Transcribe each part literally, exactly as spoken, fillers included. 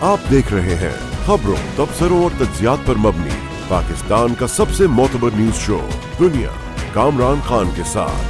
आप देख रहे हैं खबरों, तबसरों और तज्जियात पर मबनी पाकिस्तान का सबसे मोतबर न्यूज शो दुनिया, कामरान खान के साथ।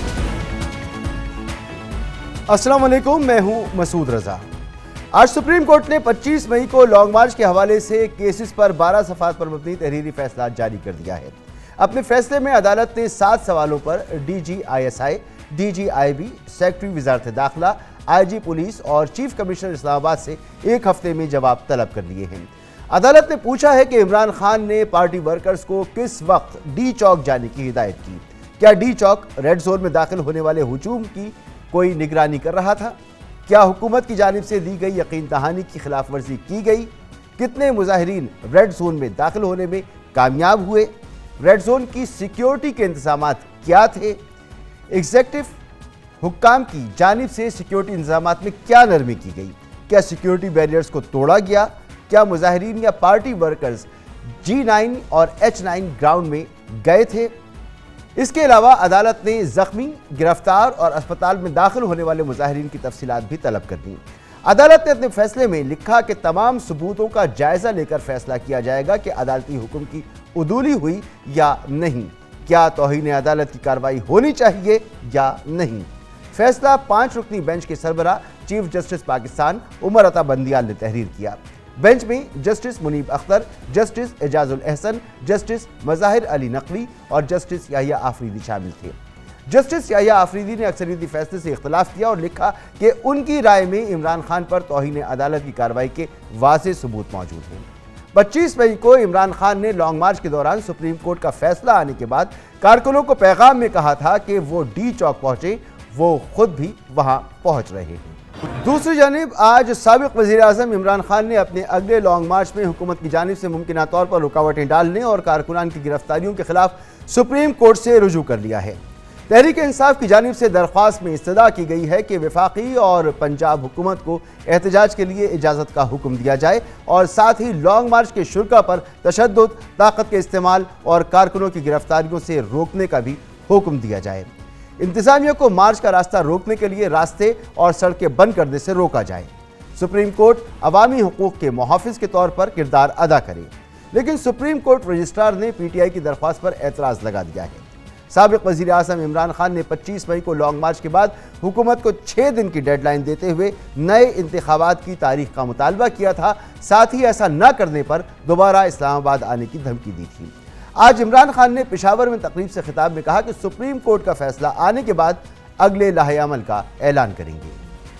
अस्सलाम वालेकुम, मैं हूं मसूद रजा। आज सुप्रीम कोर्ट ने पच्चीस मई को लॉन्ग मार्च के हवाले से केसेस पर बारह सफ़ात पर मबनी तहरीरी फैसला जारी कर दिया है। अपने फैसले में अदालत ने सात सवालों पर D G I S I, D G I B, secretary वजारत दाखिला, आई जी पुलिस और चीफ कमिश्नर इस्लामाबाद से एक हफ्ते में जवाब तलब कर लिए हैं। अदालत ने पूछा है कि इमरान खान ने पार्टी वर्कर्स को किस वक्त डी चौक जाने की हिदायत की। क्या डी चौक रेड जोन में दाखिल होने वाले हुजूम की कोई निगरानी कर रहा था? क्या हुकूमत की जानिब से दी गई यकीन दहानी की खिलाफ वर्जी की गई? कितने मुजाहिरीन रेड जोन में दाखिल होने में कामयाब हुए? रेड जोन की सिक्योरिटी के इंतजाम क्या थे? एग्जेक्टिव हुक्काम की जानिब से सिक्योरिटी इंतजामात में क्या नरमी की गई? क्या सिक्योरिटी बैरियर्स को तोड़ा गया? क्या मुजाहिरीन या पार्टी वर्कर्स जी नाइन और एच नाइन ग्राउंड में गए थे? इसके अलावा अदालत ने जख्मी, गिरफ्तार और अस्पताल में दाखिल होने वाले मुजाहिरीन की तफसीलात भी तलब कर दी। अदालत ने अपने फैसले में लिखा कि तमाम सबूतों का जायजा लेकर फैसला किया जाएगा कि अदालती हुक्म की उदूली हुई या नहीं, क्या तौहीन अदालत की कार्रवाई होनी चाहिए या नहीं। फैसला पांच रुकनी बेंच के सरबरा चीफ जस्टिस पाकिस्तान उमर अता बंदियाल ने तहरीर किया। बेंच में justice Munib Akhtar, justice Ijazul Ahsan, justice Mazahar Ali Naqvi और जस्टिस याहिया आफरीदी शामिल थे। जस्टिस याहिया आफरीदी ने अक्सरियती फैसले से इख्तलाफ किया और लिखा कि उनकी राय में इमरान खान पर तौहीन अदालत की कार्रवाई के वाज़ेह सबूत मौजूद हैं। पच्चीस मई को इमरान खान ने लॉन्ग मार्च के दौरान सुप्रीम कोर्ट का फैसला आने के बाद कारकुनों को पैगाम में कहा था कि वो डी चौक पहुंचे, वो खुद भी वहां पहुंच रहे हैं। दूसरी जानिब आज साबिक वज़ीर आज़म इमरान खान ने अपने अगले लॉन्ग मार्च में हुकूमत की जानिब से मुमकिन तौर पर रुकावटें डालने और कारकुनान की गिरफ्तारियों के खिलाफ सुप्रीम कोर्ट से रुजू कर लिया है। तहरीक इंसाफ की जानिब से दरख्वास्त में इस्तदा की गई है कि वफाकी और पंजाब हुकूमत को एहतजाज के लिए इजाज़त का हुक्म दिया जाए और साथ ही लॉन्ग मार्च के शुरा पर तशद्दुद, ताकत के इस्तेमाल और कारकुनों की गिरफ्तारियों से रोकने का भी हुक्म दिया जाए। इंतजामिया को मार्च का रास्ता रोकने के लिए रास्ते और सड़कें बंद करने से रोका जाए। सुप्रीम कोर्ट अवामी हुकूक के मुहाफिज के तौर पर किरदार अदा करे, लेकिन सुप्रीम कोर्ट रजिस्ट्रार ने पी टी आई की दरख्वास्त पर एतराज़ लगा दिया है। साबिक वज़ीर आज़म इमरान खान ने पच्चीस मई को लॉन्ग मार्च के बाद हुकूमत को छः दिन की डेडलाइन देते हुए नए इंतखाबात की तारीख का मुतालबा किया था। साथ ही ऐसा न करने पर दोबारा इस्लामाबाद आने की धमकी दी थी। आज इमरान खान ने पेशावर में तकरीब से खिताब में कहा कि सुप्रीम कोर्ट का फैसला आने के बाद अगले लाहे-अमल का ऐलान करेंगे।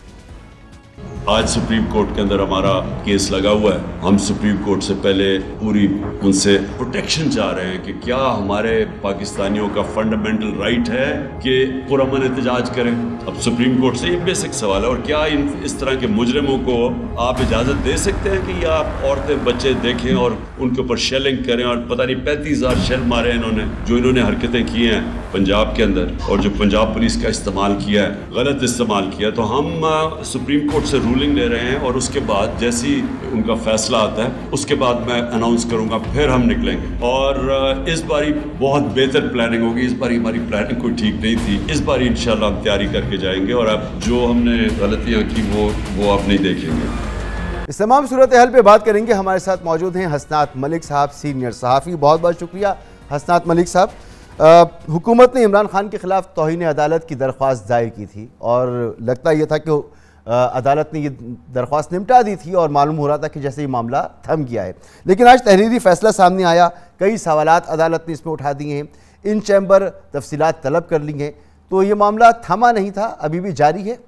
आज सुप्रीम कोर्ट के अंदर हमारा केस लगा हुआ है। हम सुप्रीम कोर्ट से पहले पूरी उनसे प्रोटेक्शन चाह रहे हैं कि क्या हमारे पाकिस्तानियों का फंडामेंटल राइट है कि पुरअमन एहतजाज करें। अब सुप्रीम कोर्ट से ये बेसिक सवाल है, और क्या इन इस तरह के मुजरिमों को आप इजाज़त दे सकते हैं कि आप औरतें बच्चे देखें और उनके ऊपर शेलिंग करें? और पता नहीं पैंतीस हज़ार शेल मारे इन्होंने, जो इन्होंने हरकतें की हैं पंजाब के अंदर, और जो पंजाब पुलिस का इस्तेमाल किया है, गलत इस्तेमाल किया। तो हम सुप्रीम कोर्ट से रूलिंग ले रहे हैं और उसके बाद जैसी उनका फैसला आता है उसके बाद मैं अनाउंस करूंगा, फिर हम निकलेंगे। और इस बारी बहुत बेहतर प्लानिंग होगी। इस बारी हमारी प्लानिंग कोई ठीक नहीं थी। इस बारी इंशाल्लाह हम तैयारी करके जाएंगे और अब जो हमने गलतियां की वो वो आप नहीं देखेंगे। इस तमाम सूरत हाल पे बात करेंगे। हमारे साथ मौजूद हैं हसनात मलिक साहब, सीनियर सहाफ़ी। बहुत बहुत शुक्रिया हसनात मलिक साहब। हुकूमत ने इमरान खान के खिलाफ तौहीन अदालत की दरख्वास्त दायर की थी और लगता यह था कि अदालत ने ये दरख्वास्त निपटा दी थी और मालूम हो रहा था कि जैसे ये मामला थम गया है। लेकिन आज तहरीरी फैसला सामने आया, कई सवालात अदालत ने इसमें उठा दिए हैं, इन चैम्बर तफसीलात तलब कर ली हैं, तो ये मामला थमा नहीं था, अभी भी जारी है।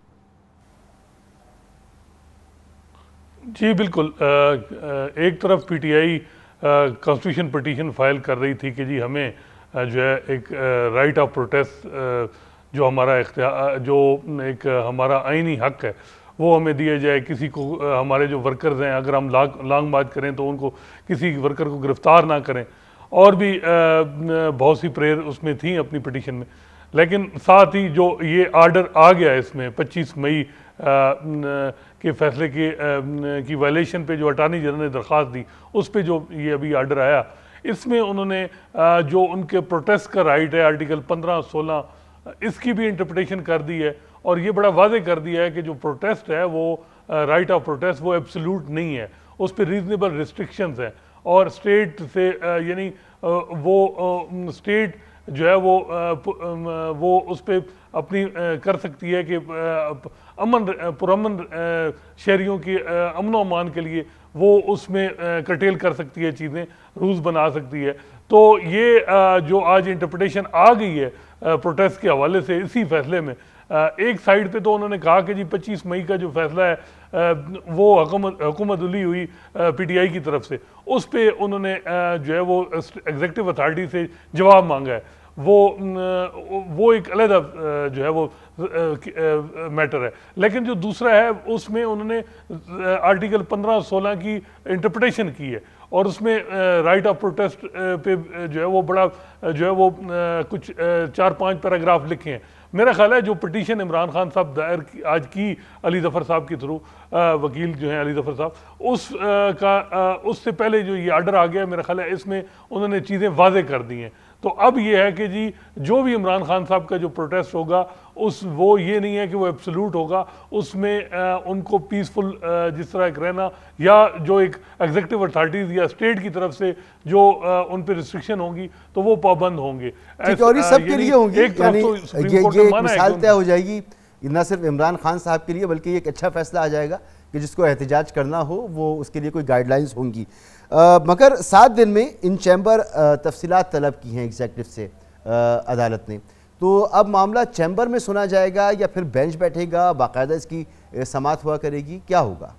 जी बिल्कुल। एक तरफ P T I constitution petition file कर रही थी कि जी हमें जो है एक राइट ऑफ प्रोटेस्ट, जो हमारा इख्तियार, जो एक हमारा आईनी हक है वो हमें दिया जाए। किसी को, हमारे जो वर्कर्स हैं, अगर हम लॉन्ग मार्च करें तो उनको किसी वर्कर को गिरफ्तार ना करें, और भी बहुत सी प्रेयर उसमें थी अपनी पिटीशन में। लेकिन साथ ही जो ये आर्डर आ गया इसमें पच्चीस मई के फैसले के की वायलेशन पे जो अटॉर्नी जनरल ने दरख्वास्त दी, उस पे जो ये अभी आर्डर आया, इसमें उन्होंने जो उनके प्रोटेस्ट का राइट है आर्टिकल पंद्रह सोलह, इसकी भी इंटरप्रिटेशन कर दी है और ये बड़ा वाज़ेह कर दिया है कि जो प्रोटेस्ट है वो राइट ऑफ प्रोटेस्ट वो एब्सोल्यूट नहीं है, उस पर रीजनेबल रिस्ट्रिक्शंस हैं और स्टेट से यानी वो स्टेट जो है वो वो उस पर अपनी कर सकती है कि अमन पुरअमन शहरियों की अमन अमान के लिए वो उसमें कटेल कर सकती है, चीज़ें रूल्स बना सकती है। तो ये जो आज इंटरप्रिटेशन आ गई है प्रोटेस्ट के हवाले से इसी फैसले में, एक साइड पे तो उन्होंने कहा कि जी पच्चीस मई का जो फैसला है वो हुकूमत हुकूमत उली हुई पीटीआई की तरफ से, उस पे उन्होंने जो है वो एग्जीक्यूटिव अथॉरिटी से जवाब मांगा है। वो वो एक अलग जो है वो मैटर है। लेकिन जो दूसरा है उसमें उन्होंने आर्टिकल पंद्रह सोलह की इंटरप्रिटेशन की है और उसमें राइट ऑफ प्रोटेस्ट पे जो है वो बड़ा जो है वो कुछ चार पांच पैराग्राफ लिखे हैं। मेरा ख्याल है जो पिटीशन इमरान खान साहब दायर आज की अली ज़फ़र साहब के थ्रू, वकील जो हैं अली ज़फ़र साहब, उस आ, का आ, उससे पहले जो ये आर्डर आ गया, मेरा ख्याल है इसमें उन्होंने चीज़ें वाज़े कर दी हैं। तो अब ये है कि जी जो भी इमरान खान साहब का जो प्रोटेस्ट होगा उस वो ये नहीं है कि वो एब्सोल्यूट होगा, उसमें आ, उनको पीसफुल जिस तरह एक रहना या जो एक एग्जीक्यूटिव अथॉरिटीज़ या स्टेट की तरफ से जो आ, उन पर रिस्ट्रिक्शन होंगी तो वो पाबंद होंगे। और ये सब के लिए होंगी, यानी ये ये एक मिसाल तय हो जाएगी न सिर्फ इमरान खान साहब के लिए बल्कि एक अच्छा फैसला आ जाएगा कि जिसको एहतजाज करना हो वो उसके लिए कोई गाइडलाइंस होंगी। आ, मगर सात दिन में इन चैम्बर तफसीलात तलब की हैं एग्जीक्यूटिव से आ, अदालत ने, तो अब मामला चैम्बर में सुना जाएगा या फिर बेंच बैठेगा, बाकायदा इसकी समाअत हुआ करेगी, क्या होगा?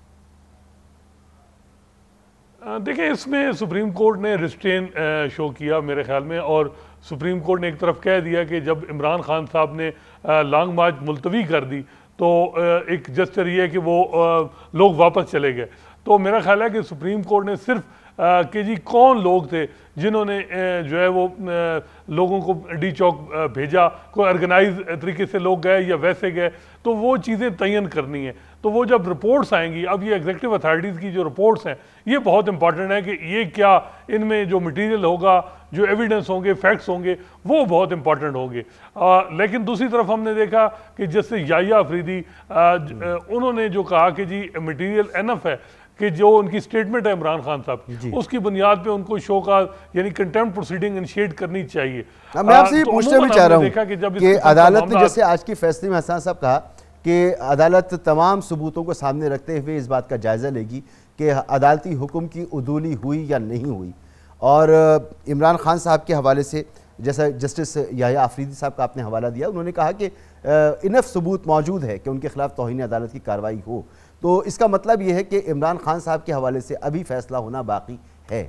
देखिए इसमें सुप्रीम कोर्ट ने रिस्ट्रेन शो किया मेरे ख्याल में, और सुप्रीम कोर्ट ने एक तरफ कह दिया कि जब इमरान खान साहब ने लॉन्ग मार्च मुलतवी कर दी तो एक जस्टर ये है कि वो लोग वापस चले गए। तो मेरा ख्याल है कि सुप्रीम कोर्ट ने सिर्फ कि जी कौन लोग थे जिन्होंने जो है वो लोगों को डी चौक भेजा, कोई ऑर्गेनाइज तरीके से लोग गए या वैसे गए, तो वो चीज़ें तयन करनी है। तो वो जब रिपोर्ट्स आएंगी, अब ये एग्जीक्यूटिव अथॉरिटीज़ की जो रिपोर्ट्स हैं ये बहुत इंपॉर्टेंट है कि ये क्या इनमें जो मटेरियल होगा, जो एविडेंस होंगे, फैक्ट्स होंगे, वो बहुत इंपॉर्टेंट होंगे। आ, लेकिन दूसरी तरफ हमने देखा कि जैसे याया अफरीदी उन्होंने जो कहा कि जी मटेरियल एनफ है कि जो उनकी स्टेटमेंट है इमरान खान साहब की, उसकी बुनियाद पे उनको शो का यानी कंटेम्प्ट प्रोसीडिंग इनिशिएट करनी चाहिए। मैं आपसे ये पूछना भी चाह रहा हूँ कि, कि अदालत ने जैसे आज की फैसले में हसन साहब कहा कि अदालत तमाम सबूतों को सामने रखते हुए इस बात का जायज़ा लेगी कि अदालती हुक्म की उदूली हुई या नहीं हुई, और इमरान खान साहब के हवाले से जैसा जस्टिस याया अफरीदी साहब का आपने हवाला दिया, उन्होंने कहा कि इनफ सबूत मौजूद है कि उनके खिलाफ तौहीन अदालत की कार्रवाई हो। तो इसका मतलब यह है कि इमरान खान साहब के हवाले से अभी फैसला होना बाकी है।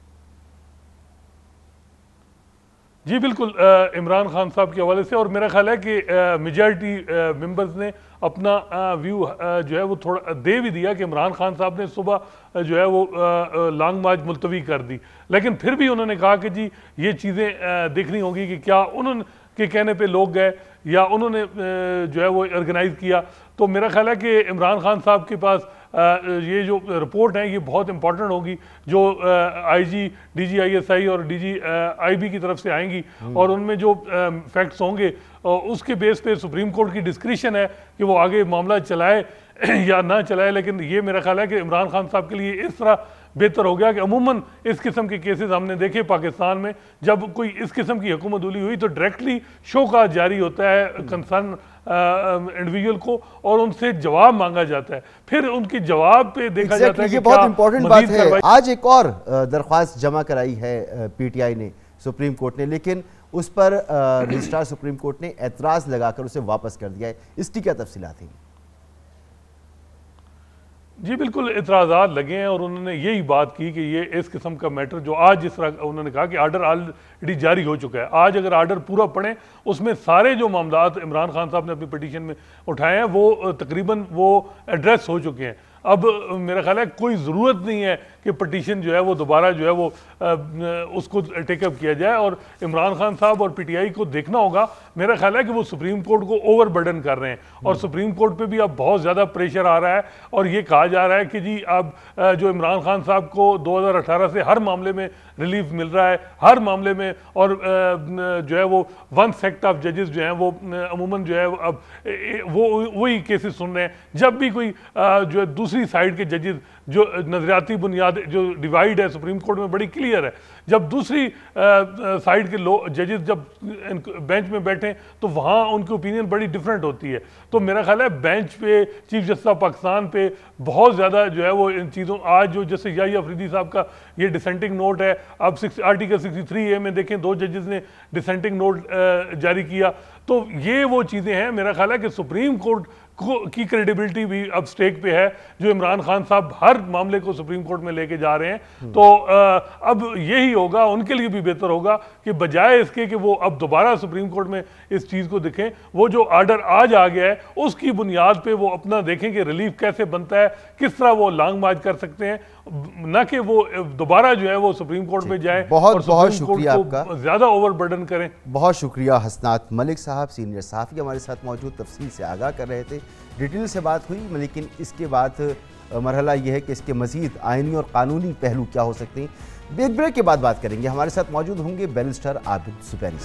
जी बिल्कुल, इमरान खान साहब के हवाले से, और मेरा ख्याल है कि मेजॉरिटी मेंबर्स ने अपना व्यू जो है वो थोड़ा दे भी दिया कि इमरान खान साहब ने सुबह जो है वो लॉन्ग मार्च मुलतवी कर दी, लेकिन फिर भी उन्होंने कहा कि जी ये चीज़ें देखनी होंगी कि क्या उन्होंने के कहने पे लोग गए या उन्होंने जो है वो ऑर्गेनाइज किया। तो मेरा ख्याल है कि इमरान खान साहब के पास ये जो रिपोर्ट है ये बहुत इंपॉर्टेंट होगी, जो आईजी, डीजीआईएसआई और डीजी आईबी की तरफ से आएंगी, और उनमें जो फैक्ट्स होंगे उसके बेस पे सुप्रीम कोर्ट की डिस्क्रिशन है कि वो आगे मामला चलाए या ना चलाए। लेकिन ये मेरा ख्याल है कि इमरान खान साहब के लिए इस तरह बेहतर हो गया कि अमूमन इस किस्म के केसेस हमने देखे पाकिस्तान में, जब कोई इस किस्म की हुकूमत उली हुई तो डायरेक्टली शो का जारी होता है कंसर्न इंडिविजुअल को और उनसे जवाब मांगा जाता है, फिर उनके जवाब पे देखा exactly, जाता है कि ये बहुत इंपॉर्टेंट बात है। आज एक और दरख्वास्त जमा कराई है पीटीआई ने सुप्रीम कोर्ट ने, लेकिन उस पर रजिस्ट्रार सुप्रीम कोर्ट ने एतराज़ लगाकर उसे वापस कर दिया है, इसकी क्या तफसीलात हैं? जी बिल्कुल, एतराज़ात लगे हैं और उन्होंने यही बात की कि ये इस किस्म का मैटर जो आज जिस तरह उन्होंने कहा कि आर्डर ऑलरेडी जारी हो चुका है, आज अगर आर्डर पूरा पढ़ें उसमें सारे जो मामलात इमरान खान साहब ने अपनी पिटीशन में उठाए हैं वो तकरीबन वो एड्रेस हो चुके हैं। अब मेरा ख्याल है कोई ज़रूरत नहीं है कि पटिशन जो है वो दोबारा जो है वो आ, उसको टेकअप किया जाए। और इमरान खान साहब और पीटीआई को देखना होगा, मेरा ख्याल है कि वो सुप्रीम कोर्ट को ओवर बर्डन कर रहे हैं और सुप्रीम कोर्ट पे भी अब बहुत ज़्यादा प्रेशर आ रहा है और ये कहा जा रहा है कि जी अब जो इमरान खान साहब को दो हज़ार अठारह से हर मामले में रिलीफ मिल रहा है, हर मामले में, और जो है वो वन सेक्ट ऑफ जजेस जो हैं वो अमूमन जो है अब वो वही केसेस सुन रहे हैं। जब भी कोई जो है दूसरी साइड के जजेस, जो नजरियाती बुनियाद जो डिवाइड है सुप्रीम कोर्ट में बड़ी क्लियर है, जब दूसरी साइड के लोग जजेस जब बेंच में बैठे तो वहाँ उनकी ओपिनियन बड़ी डिफरेंट होती है। तो मेरा ख्याल है बेंच पे, चीफ जस्टिस ऑफ पाकिस्तान पे बहुत ज़्यादा जो है वो इन चीज़ों, आज जो जैसे याहिया अफरीदी साहब का ये डिसेंटिंग नोट है, अब six article sixty three A में देखें दो जजेस ने डिसेंटिंग नोट जारी किया, तो ये वो चीज़ें हैं। मेरा ख्याल है कि सुप्रीम कोर्ट को की क्रेडिबिलिटी भी अब स्टेक पे है, जो इमरान खान साहब हर मामले को सुप्रीम कोर्ट में लेके जा रहे हैं। तो आ, अब यही होगा, उनके लिए भी बेहतर होगा कि बजाय इसके कि वो अब दोबारा सुप्रीम कोर्ट में इस चीज़ को देखें, वो जो आर्डर आज आ गया है उसकी बुनियाद पे वो अपना देखें कि रिलीफ कैसे बनता है, किस तरह वो लॉन्ग मार्च कर सकते हैं, न कि वो दोबारा जो है वो सुप्रीम कोर्ट में जाए बहुत और बहुत सुप्रीम शुक्रिया कोर्ट को ज़्यादा ओवरबर्डन करें। बहुत शुक्रिया हसनात मलिक साहब, सीनियर सहाफ़ी हमारे साथ मौजूद, तफसील से आगाह कर रहे थे। डिटेल से बात हुई, लेकिन इसके बाद मरहला ये है कि इसके मज़ीद आइनी और कानूनी पहलू क्या हो सकते हैं। एक ब्रेक के बाद बात करेंगे। हमारे साथ मौजूद होंगे बैरिस्टर आबिद ज़ुबैरी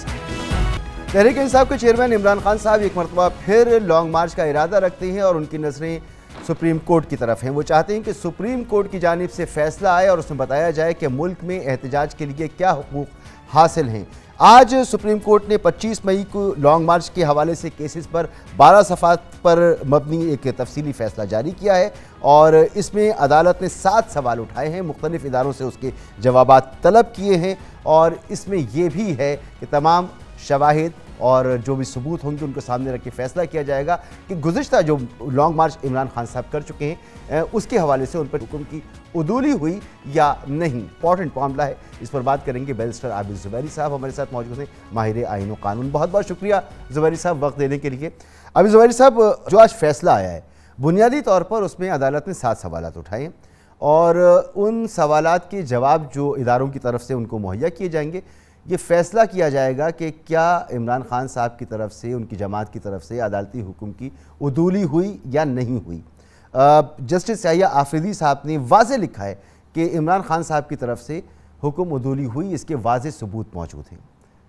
साहब। तहरीक इंसाफ के चेयरमैन इमरान खान साहब एक मरतबा फिर लॉन्ग मार्च का इरादा रखते हैं और उनकी नज़रें सुप्रीम कोर्ट की तरफ हैं। वो चाहते हैं कि सुप्रीम कोर्ट की जानिब से फैसला आए और उसमें बताया जाए कि मुल्क में एहतजाज के लिए क्या हुकूक हासिल हैं। आज सुप्रीम कोर्ट ने पच्चीस मई को लॉन्ग मार्च के हवाले से केसेस पर बारह सफ़ात पर मबनी एक तफसीली फ़ैसला जारी किया है और इसमें अदालत ने सात सवाल उठाए हैं, मुख्तलिफ इदारों से उसके जवाबात तलब किए हैं और इसमें यह भी है कि तमाम शवाहिद और जो भी सबूत होंगे उनको सामने रख के फैसला किया जाएगा कि गुज़िश्ता जो लॉन्ग मार्च इमरान खान साहब कर चुके हैं उसके हवाले से उन पर हुक्म की उदूली हुई या नहीं। इंपॉर्टेंट मामला है, इस पर बात करेंगे। बैरिस्टर आबिद ज़ुबैरी साहब हमारे साथ मौजूद हैं, माहिर आईन व कानून। बहुत बहुत शुक्रिया ज़ुबैरी साहब वक्त देने के लिए। आबिद ज़ुबैरी साहब, जो आज फैसला आया है बुनियादी तौर पर उसमें अदालत ने सात सवालात उठाए हैं और उन सवालात के जवाब जो इदारों की तरफ से उनको मुहैया किए जाएंगे, ये फैसला किया जाएगा कि क्या इमरान खान साहब की तरफ से, उनकी जमात की तरफ से अदालती हुक्म की उदूली हुई या नहीं हुई। जस्टिस याहिया आफरीदी साहब ने वाज़े लिखा है कि इमरान खान साहब की तरफ से हुक्म उदूली हुई, इसके वाज़े सबूत मौजूद हैं।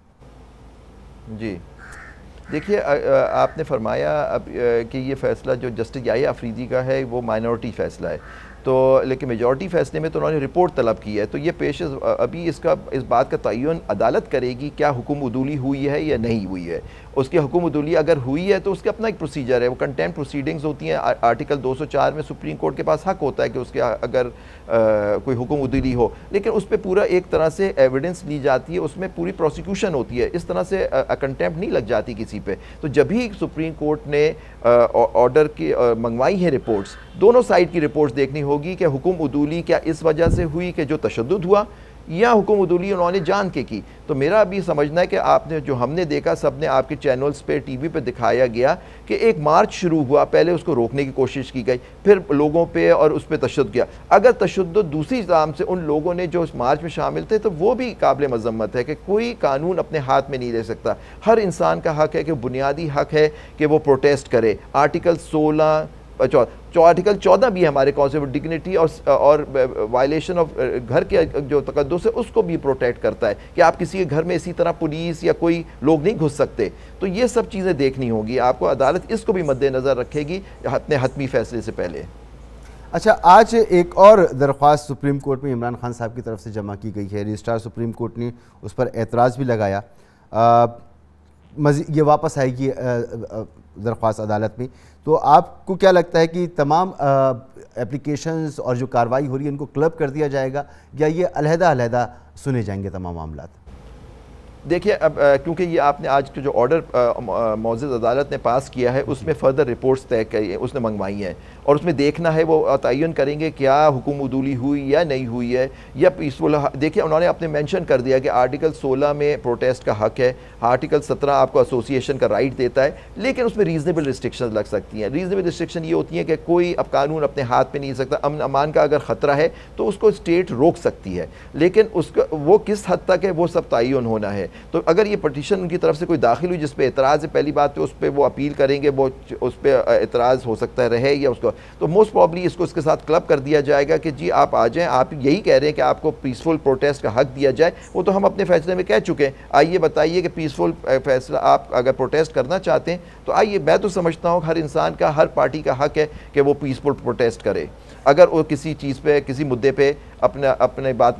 जी देखिए, आपने फरमाया अब कि ये फ़ैसला जो जस्टिस याहिया आफरीदी का है वो माइनॉरिटी फ़ैसला है, तो लेकिन मेजॉरिटी फ़ैसले में तो उन्होंने रिपोर्ट तलब की है, तो ये पेश अभी इसका इस बात का तयन अदालत करेगी क्या हुक्म उदूली हुई है या नहीं हुई है। उसकी हुक्म उदूली अगर हुई है तो उसका अपना एक प्रोसीजर है, वो कंटेम्प्ट प्रोसीडिंग्स होती हैं। आर्टिकल दो सौ चार में सुप्रीम कोर्ट के पास हक होता है कि उसके अगर आ, कोई हुक्म उदूली हो, लेकिन उस पर पूरा एक तरह से एविडेंस ली जाती है, उसमें पूरी प्रोसिक्यूशन होती है, इस तरह से कंटेम्प्ट नहीं लग जाती किसी पे। तो जब भी सुप्रीम कोर्ट ने ऑर्डर की मंगवाई है रिपोर्ट्स, दोनों साइड की रिपोर्ट्स देखनी होगी कि हुक्म उदूली क्या इस वजह से हुई कि जो तशद्दुद हुआ या हुक्म उदूली उन्होंने जान के की। तो मेरा अभी समझना है कि आपने जो हमने देखा, सब ने आपके चैनल्स पे टीवी पे दिखाया गया कि एक मार्च शुरू हुआ, पहले उसको रोकने की कोशिश की गई, फिर लोगों पे और उस पर तशद्दुद किया। अगर तशद्दुद दूसरी जाम से उन लोगों ने जो उस मार्च में शामिल थे तो वो भी काबिल मजम्मत है कि कोई कानून अपने हाथ में नहीं ले सकता। हर इंसान का हक है कि बुनियादी हक है कि वो प्रोटेस्ट करे। आर्टिकल सोलह जो आर्टिकल चौदह भी है हमारे कॉन्स्टिट्यूशन डिग्निटी और और वायलेशन ऑफ घर के जो तकद्दुस है उसको भी प्रोटेक्ट करता है कि आप किसी के घर में इसी तरह पुलिस या कोई लोग नहीं घुस सकते। तो ये सब चीज़ें देखनी होगी आपको, अदालत इसको भी मद्देनज़र रखेगी अपने हतमी फैसले से पहले। अच्छा, आज एक और दरख्वास्त सुप्रीम कोर्ट में इमरान खान साहब की तरफ से जमा की गई है। रजिस्ट्रार सुप्रीम कोर्ट ने उस पर एतराज़ भी लगाया, मज़ीद ये वापस आएगी दरख्वास्त अदालत में। तो आपको क्या लगता है कि तमाम एप्लीकेशंस और जो कार्रवाई हो रही है इनको क्लब कर दिया जाएगा या ये अलहदा अलहदा सुने जाएंगे तमाम मामलात? देखिए अब क्योंकि ये आपने आज के जो ऑर्डर मौजूद अदालत ने पास किया है उसमें फर्दर रिपोर्ट्स तय की उसने मंगवाई हैं और उसमें देखना है वो तयन करेंगे क्या हुकुम उदूली हुई या नहीं हुई है या पीसफुल। देखिए उन्होंने अपने मेंशन कर दिया कि आर्टिकल सोलह में प्रोटेस्ट का हक है, आर्टिकल सत्रह आपको एसोसिएशन का राइट देता है, लेकिन उसमें रीजनेबल रिस्ट्रिक्शन लग सकती हैं। रीजनेबल रिस्ट्रिक्शन ये होती है कि कोई अब कानून अपने हाथ में नहीं सकता, अमन अमान का अगर ख़तरा है तो उसको स्टेट रोक सकती है, लेकिन उसका वो किस हद तक है वो सब तयन होना है। तो अगर ये पटिशन उनकी तरफ से कोई दाखिल हुई जिस पे एतराज़ है, पहली बात तो उस पर वो अपील करेंगे, वो उस पर एतराज़ हो सकता है रहे या उसको, तो मोस्ट प्रॉब्ली इसको इसके साथ क्लब कर दिया जाएगा कि जी आप आ जाएं, आप यही कह रहे हैं कि आपको पीसफुल प्रोटेस्ट का हक दिया जाए, वो तो हम अपने फैसले में कह चुके हैं। आइए बताइए कि पीसफुल फैसला आप अगर प्रोटेस्ट करना चाहते हैं तो आइए, मैं तो समझता हूँ हर इंसान का, हर पार्टी का हक है कि वो पीसफुल प्रोटेस्ट करे अगर वो किसी चीज़ पे, किसी मुद्दे पे अपने अपने बात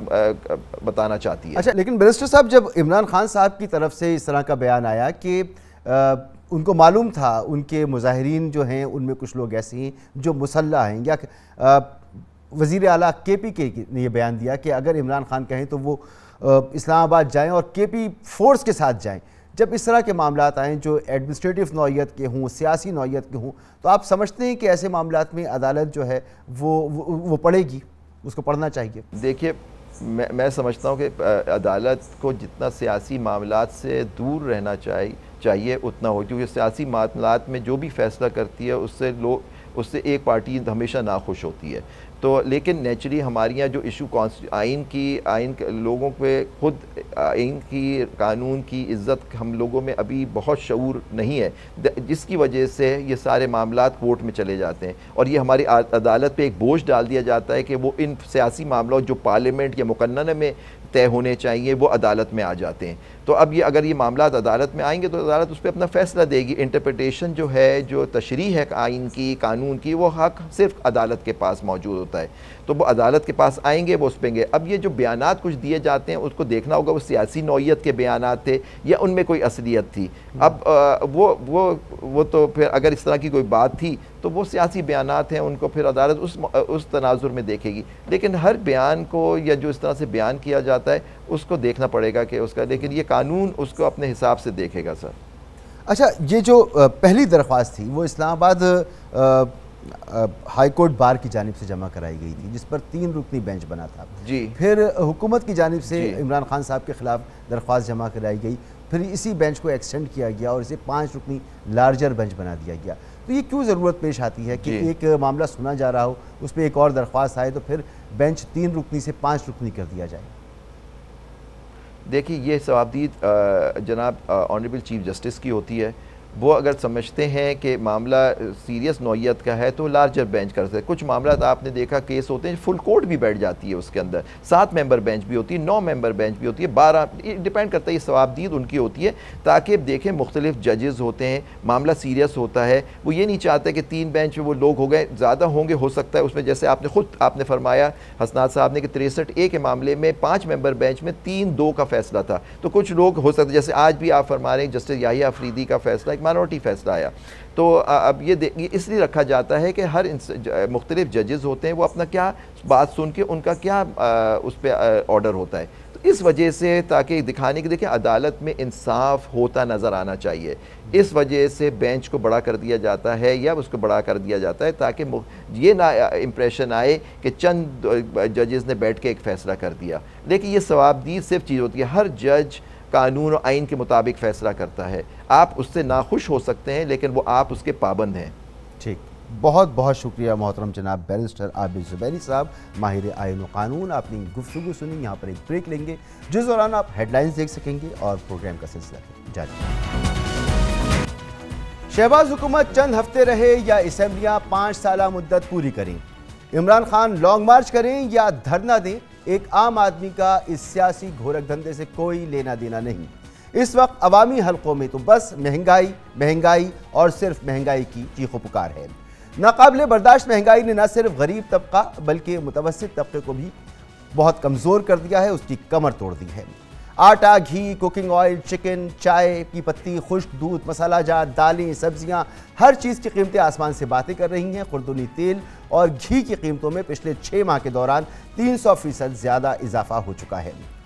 बताना चाहती है। अच्छा, लेकिन बैरिस्टर साहब जब इमरान खान साहब की तरफ से इस तरह का बयान आया कि आ, उनको मालूम था उनके मुजाहिरीन जो हैं उनमें कुछ लोग ऐसे हैं जो मुसल्ला हैं, या वज़ीर आला के पी के ने यह बयान दिया कि अगर इमरान खान कहें तो वो आ, इस्लामाबाद जाएं और के पी फोर्स के साथ जाएं। जब इस तरह के मामलात आएँ जो एडमिनिस्ट्रेटिव नौइयत के हों, सियासी नौइयत के हों, तो आप समझते हैं कि ऐसे मामलात में अदालत जो है वो वो, वो पढ़ेगी, उसको पढ़ना चाहिए? देखिए मैं मैं समझता हूँ कि अदालत को जितना सियासी मामलात से दूर रहना चाहिए चाहिए उतना हो, क्योंकि सियासी मामलात में जो भी फैसला करती है उससे लोग उससे एक पार्टी हमेशा नाखुश होती है। तो लेकिन नेचुरली हमारे यहाँ जो इशू आइन की आइन लोगों पे खुद आइन की कानून की इज़्ज़त हम लोगों में अभी बहुत शऊर नहीं है, जिसकी वजह से ये सारे मामलात कोर्ट में चले जाते हैं और ये हमारी अदालत पे एक बोझ डाल दिया जाता है कि वो इन सियासी मामलों जो पार्लियामेंट या मुकन्नन में तय होने चाहिए वो अदालत में आ जाते हैं। तो अब ये अगर ये मामलात अदालत में आएंगे तो अदालत उस पर अपना फ़ैसला देगी। इंटरप्रिटेशन जो है, जो तशरीह है आइन की, कानून की, वो हक सिर्फ अदालत के पास मौजूद होता है। तो वो अदालत के पास आएंगे, वो उस पेंगे। अब ये जो बयानात कुछ दिए जाते हैं उसको देखना होगा वो सियासी नौइयत के बयानात थे या उनमें कोई असलियत थी। अब आ, वो वो वो तो फिर अगर इस तरह की कोई बात थी तो वो सियासी बयानात हैं, उनको फिर अदालत उस उस तनाजुर में देखेगी। लेकिन हर बयान को या जो इस तरह से बयान किया जाता है उसको देखना पड़ेगा कि उसका, लेकिन ये कानून उसको अपने हिसाब से देखेगा सर। अच्छा, ये जो पहली दरख्वास्त थी वो इस्लामाबाद हाई कोर्ट बार की जानिब से जमा कराई गई थी, जिस पर तीन रुकनी बेंच बना था जी। फिर हुकूमत की जानिब से इमरान खान साहब के खिलाफ दरख्वास्त जमा कराई गई, फिर इसी बेंच को एक्सटेंड किया गया और इसे पाँच रुकनी लार्जर बेंच बना दिया गया। तो ये क्यों ज़रूरत पेश आती है कि एक मामला सुना जा रहा हो, उस पर एक और दरख्वास्त आए तो फिर बेंच तीन रुकनी से पाँच रुकनी कर दिया जाए? देखिए ये सवाबदीद जनाब ऑनरेबल चीफ जस्टिस की होती है। वो अगर समझते हैं कि मामला सीरियस नौइयत का है तो लार्जर बेंच कर सकते हैं। कुछ मामला आपने देखा केस होते हैं फुल कोर्ट भी बैठ जाती है, उसके अंदर सात मेंबर बेंच भी होती है, नौ मेंबर बेंच भी होती है, बारह, डिपेंड करता है, ये सवाबदीद उनकी होती है ताकि देखें मुख्तलिफ जजेस होते हैं, मामला सीरियस होता है। वो ये नहीं चाहते कि तीन बेंच में वो लोग हो गए, ज़्यादा होंगे हो सकता है उसमें, जैसे आपने खुद आपने फरमाया हसनात साहब ने कि तिरसठ ए के मामले में पाँच मेंबर बेंच में तीन दो का फैसला था। तो कुछ लोग हो सकते, जैसे आज भी आप फरमा रहे हैं जस्टिस याहिया अफरीदी का फैसला एक माइनॉरिटी फैसला आया। तो अब ये इसलिए रखा जाता है कि हर मुख्तलिफ जजेस होते हैं, वो अपना क्या बात सुन के उनका क्या आ, उस पर ऑर्डर होता है। तो इस वजह से ताकि दिखाने के, देखिए अदालत में इंसाफ होता नज़र आना चाहिए, इस वजह से बेंच को बड़ा कर दिया जाता है या उसको बड़ा कर दिया जाता है ताकि ये ना इम्प्रेशन आए कि चंद जजेस ने बैठ के एक फ़ैसला कर दिया। लेकिन ये सवाबदीद सिर्फ चीज़ होती है, हर जज कानून और आइन के मुताबिक फ़ैसला करता है। आप उससे नाखुश हो सकते हैं लेकिन वो आप उसके पाबंद हैं। ठीक, बहुत बहुत शुक्रिया मोहतरम जनाब बैरिस्टर आबिद ज़ुबैरी साहब, माहिर आइन व कानून। आपने गुफ्तगू सुनी। यहाँ पर एक ब्रेक लेंगे जिस दौरान आप हेडलाइंस देख सकेंगे और प्रोग्राम का सिलसिला जारी। शहबाज हुकूमत चंद हफ्ते रहे या असेंबलियाँ पाँच साल मुद्दत पूरी करें, इमरान खान लॉन्ग मार्च करें या धरना दें, एक आम आदमी का इस सियासी घोरक धंधे से कोई लेना देना नहीं। इस वक्त अवामी हलकों में तो बस महंगाई महंगाई और सिर्फ महंगाई की चीखो पुकार है। नाकाबिले बर्दाश्त महंगाई ने न सिर्फ गरीब तबका बल्कि मुतवस्सित तबके को भी बहुत कमज़ोर कर दिया है, उसकी कमर तोड़ दी है। आटा, घी, कुकिंग ऑयल, चिकन, चाय की पत्ती, खुश्क दूध, मसाला जात, दालें, सब्जियां, हर चीज़ की कीमतें आसमान से बातें कर रही हैं। खुर्दुनी तेल और घी की कीमतों में पिछले छः माह के दौरान तीन सौ फीसद ज़्यादा इजाफा हो चुका है।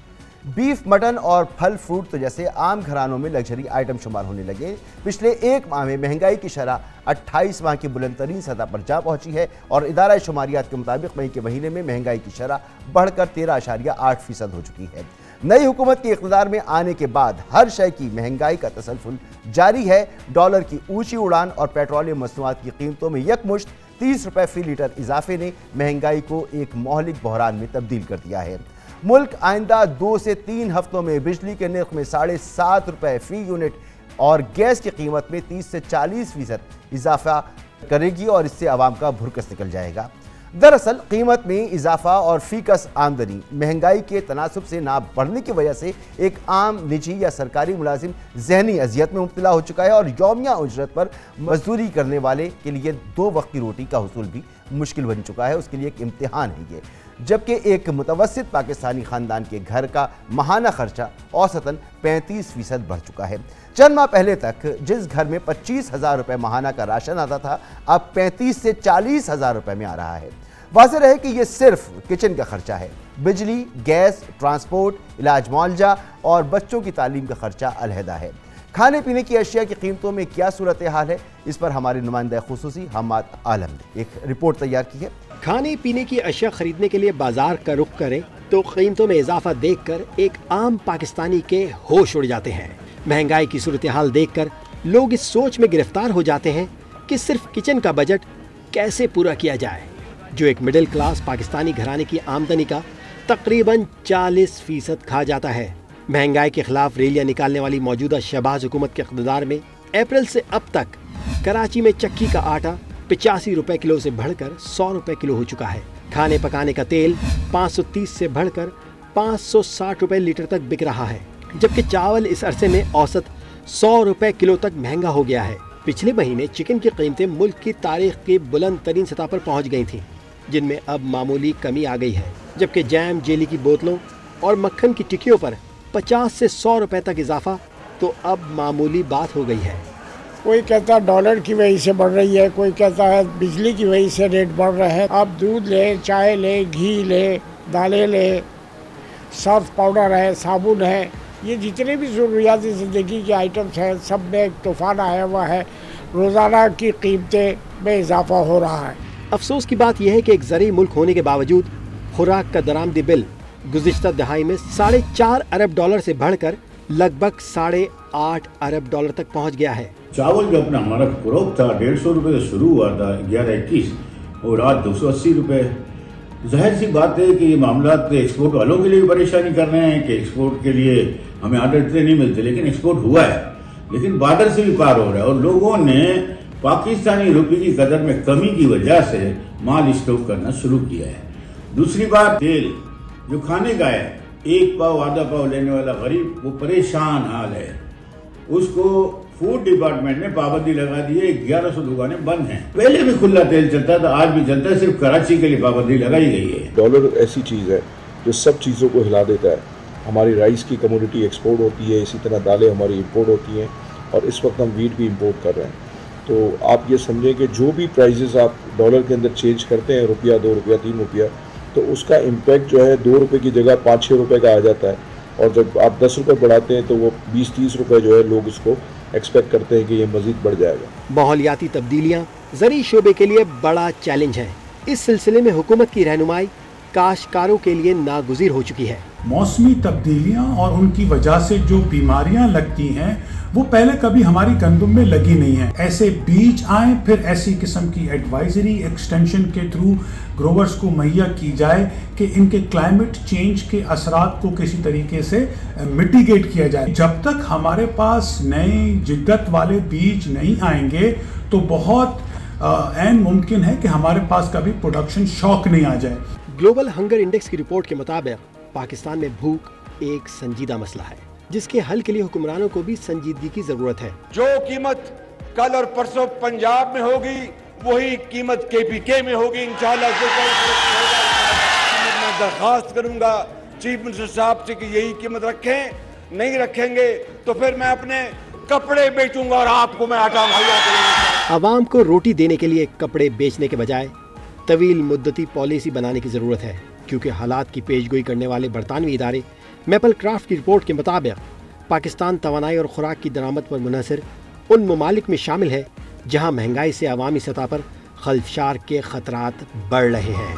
बीफ, मटन और फल फ्रूट तो जैसे आम घरानों में लग्जरी आइटम शुमार होने लगे। पिछले एक माह में महंगाई की शरह अट्ठाईस माह की बुलंद तरीन सतह पर जा पहुंची है और इदारा शुमारियात के मुताबिक मई के महीने में महंगाई की शरह बढ़कर तेरह आशारिया आठ फीसद हो चुकी है। नई हुकूमत के इक़्तिदार में आने के बाद हर शय की महंगाई का तसलसल जारी है। डॉलर की ऊंची उड़ान और पेट्रोलियम मसनूआत की कीमतों में यकमुश्त तीस रुपए फी लीटर इजाफे ने महंगाई को एक मौलिक बहरान में तब्दील कर दिया है। मुल्क आइंदा दो से तीन हफ्तों में बिजली के निर्ख में साढ़े सात रुपए फी यूनिट और गैस की कीमत में तीस से चालीस फीसद इजाफा करेगी और इससे आवाम का भुरकस निकल जाएगा। दरअसल कीमत में इजाफा और फीकस आमदनी महंगाई के तनासुब से ना बढ़ने की वजह से एक आम निजी या सरकारी मुलाजिम जहनी अजियत में मुब्तला हो चुका है और यौमिया उजरत पर मजदूरी करने वाले के लिए दो वक्त की रोटी का हुसूल भी मुश्किल बन चुका है। उसके लिए एक इम्तिहान है ये। जबकि एक मुतवस्सित पाकिस्तानी खानदान के घर का माहाना खर्चा औसतन पैंतीस फीसद बढ़ चुका है। चंद माह पहले तक जिस घर में पच्चीस हजार रुपये माहाना का राशन आता था, अब पैंतीस से चालीस हजार रुपये में आ रहा है। वाज़ेह रहे कि यह सिर्फ किचन का खर्चा है। बिजली, गैस, ट्रांसपोर्ट, इलाज मुआवजा और बच्चों की तालीम का खर्चा अलहदा है। खाने पीने की अशिया की कीमतों में क्या सूरत हाल है, इस पर हमारे नुमाइंदा खुसूसी हम्माद आलम ने एक रिपोर्ट तैयार की है। खाने पीने की अशिया खरीदने के लिए बाजार का रुख करें तो कीमतों में इजाफा देखकर एक आम पाकिस्तानी के होश उड़ जाते हैं। महंगाई की सूरत हाल देखकर लोग इस सोच में गिरफ्तार हो जाते हैं कि सिर्फ किचन का बजट कैसे पूरा किया जाए, जो एक मिडिल क्लास पाकिस्तानी घराने की आमदनी का तकरीबन चालीस फीसद खा जाता है। महंगाई के खिलाफ रैलियां निकालने वाली मौजूदा शहबाज हुकूमत के इक़्तिदार में अप्रैल से अब तक कराची में चक्की का आटा पिचासी रुपए किलो से बढ़कर सौ रुपए किलो हो चुका है। खाने पकाने का तेल पाँच सौ तीस से बढ़कर पाँच सौ साठ रुपए लीटर तक बिक रहा है, जबकि चावल इस अरसे में औसत सौ रुपए किलो तक महंगा हो गया है। पिछले महीने चिकन की कीमतें मुल्क की तारीख की बुलंद तरीन सतह पर पहुंच गई थी, जिनमें अब मामूली कमी आ गई है, जबकि जैम, जेली की बोतलों और मक्खन की टिक्कियों पर पचास से सौ रुपए तक इजाफा तो अब मामूली बात हो गई है। कोई कहता है डॉलर की वजह से बढ़ रही है, कोई कहता है बिजली की वजह से रेट बढ़ रहे हैं। अब दूध ले, चाय ले, घी ले, दालें ले, सर्फ पाउडर है, साबुन है, ये जितने भी ज़रूरियाती ज़िंदगी के आइटम्स हैं, सब में एक तूफ़ान आया हुआ है। रोज़ाना की कीमतें में इजाफा हो रहा है। अफसोस की बात यह है कि एक ज़रूरी मुल्क होने के बावजूद खुराक का दरामदी बिल गुज़िश्ता दहाई में साढ़े चार अरब डॉलर से बढ़कर लगभग साढ़े आठ अरब डॉलर तक पहुंच गया है। चावल जो अपना हमारा फरोख्त था डेढ़ सौ रुपये से शुरू हुआ था ग्यारह इक्कीस और आज दो सौ अस्सी रुपये। जाहिर सी बात है कि ये मामला एक्सपोर्ट वालों के लिए भी परेशानी कर रहे हैं कि एक्सपोर्ट के लिए हमें आर्डर इतने नहीं मिलते, लेकिन एक्सपोर्ट हुआ है, लेकिन बॉर्डर से भी पार हो रहा है और लोगों ने पाकिस्तानी रुपये की कदर में कमी की वजह से माल स्टॉक करना शुरू किया है। दूसरी बात, तेल जो खाने का है, एक पाव आधा पाव लेने वाला गरीब वो परेशान हाल है। उसको फूड डिपार्टमेंट ने पाबंदी लगा दी है, ग्यारह सौ दुकानें बंद हैं। पहले भी खुला तेल चलता था, आज भी चलता है, सिर्फ कराची के लिए पाबंदी लगाई गई है। डॉलर ऐसी चीज़ है जो सब चीज़ों को हिला देता है। हमारी राइस की कमोडिटी एक्सपोर्ट होती है, इसी तरह दालें हमारी इंपोर्ट होती हैं और इस वक्त हम वीट भी इंपोर्ट कर रहे हैं। तो आप ये समझें कि जो भी प्राइजेस आप डॉलर के अंदर चेंज करते हैं, रुपया, दो रुपया, तीन रुपया, तो उसका इम्पैक्ट जो है दो रुपये की जगह पाँच छः रुपये का आ जाता है और जब आप दस रुपये बढ़ाते हैं तो वो बीस तीस रुपये जो है लोग इसको एक्सपेक्ट करते हैं कि ये मजीद बढ़ जाएगा। माहौलियाती तब्दीलियाँ ज़रूरी शोबे के लिए बड़ा चैलेंज है। इस सिलसिले में हुकूमत की रहनुमाई काश्तकारों के लिए नागुज़ीर हो चुकी है। मौसमी तब्दीलियाँ और उनकी वजह से जो बीमारियाँ लगती हैं वो पहले कभी हमारी गंदम में लगी नहीं है। ऐसे बीज आए, फिर ऐसी किस्म की एडवाइजरी एक्सटेंशन के थ्रू ग्रोवर्स को मुहैया की जाए कि इनके क्लाइमेट चेंज के असरात को किसी तरीके से मिटिगेट किया जाए। जब तक हमारे पास नए जिद्दत वाले बीज नहीं आएंगे तो बहुत ऐन मुमकिन है कि हमारे पास कभी प्रोडक्शन शॉक नहीं आ जाए। ग्लोबल हंगर इंडेक्स की रिपोर्ट के मुताबिक पाकिस्तान में भूख एक संजीदा मसला है, जिसके हल के लिए हुक्मरानों को भी संजीदगी की जरूरत है। जो कीमत कल और परसों पंजाब में होगी वही कीमत के पी के में होगी इंशाअल्लाह। मैं दरख्वास्त करूंगा चीफ मिनिस्टर साहब से कि यही कीमत रखें, नहीं रखेंगे तो फिर मैं अपने कपड़े बेचूंगा और आपको मैं आटा मुहैया करूंगा। आवाम को रोटी देने के लिए कपड़े बेचने के बजाय तवील मुद्दती पॉलिसी बनाने की जरूरत है, क्योंकि हालात की पेशगोई करने वाले बरतानवी इदारे मेपल क्राफ्ट की रिपोर्ट के मुताबिक पाकिस्तान तवानाई और खुराक की दरामद पर मुनहसर उन ममालिक में शामिल है जहाँ महंगाई से अवामी सतह पर खल्फशार के खतरात बढ़ रहे हैं।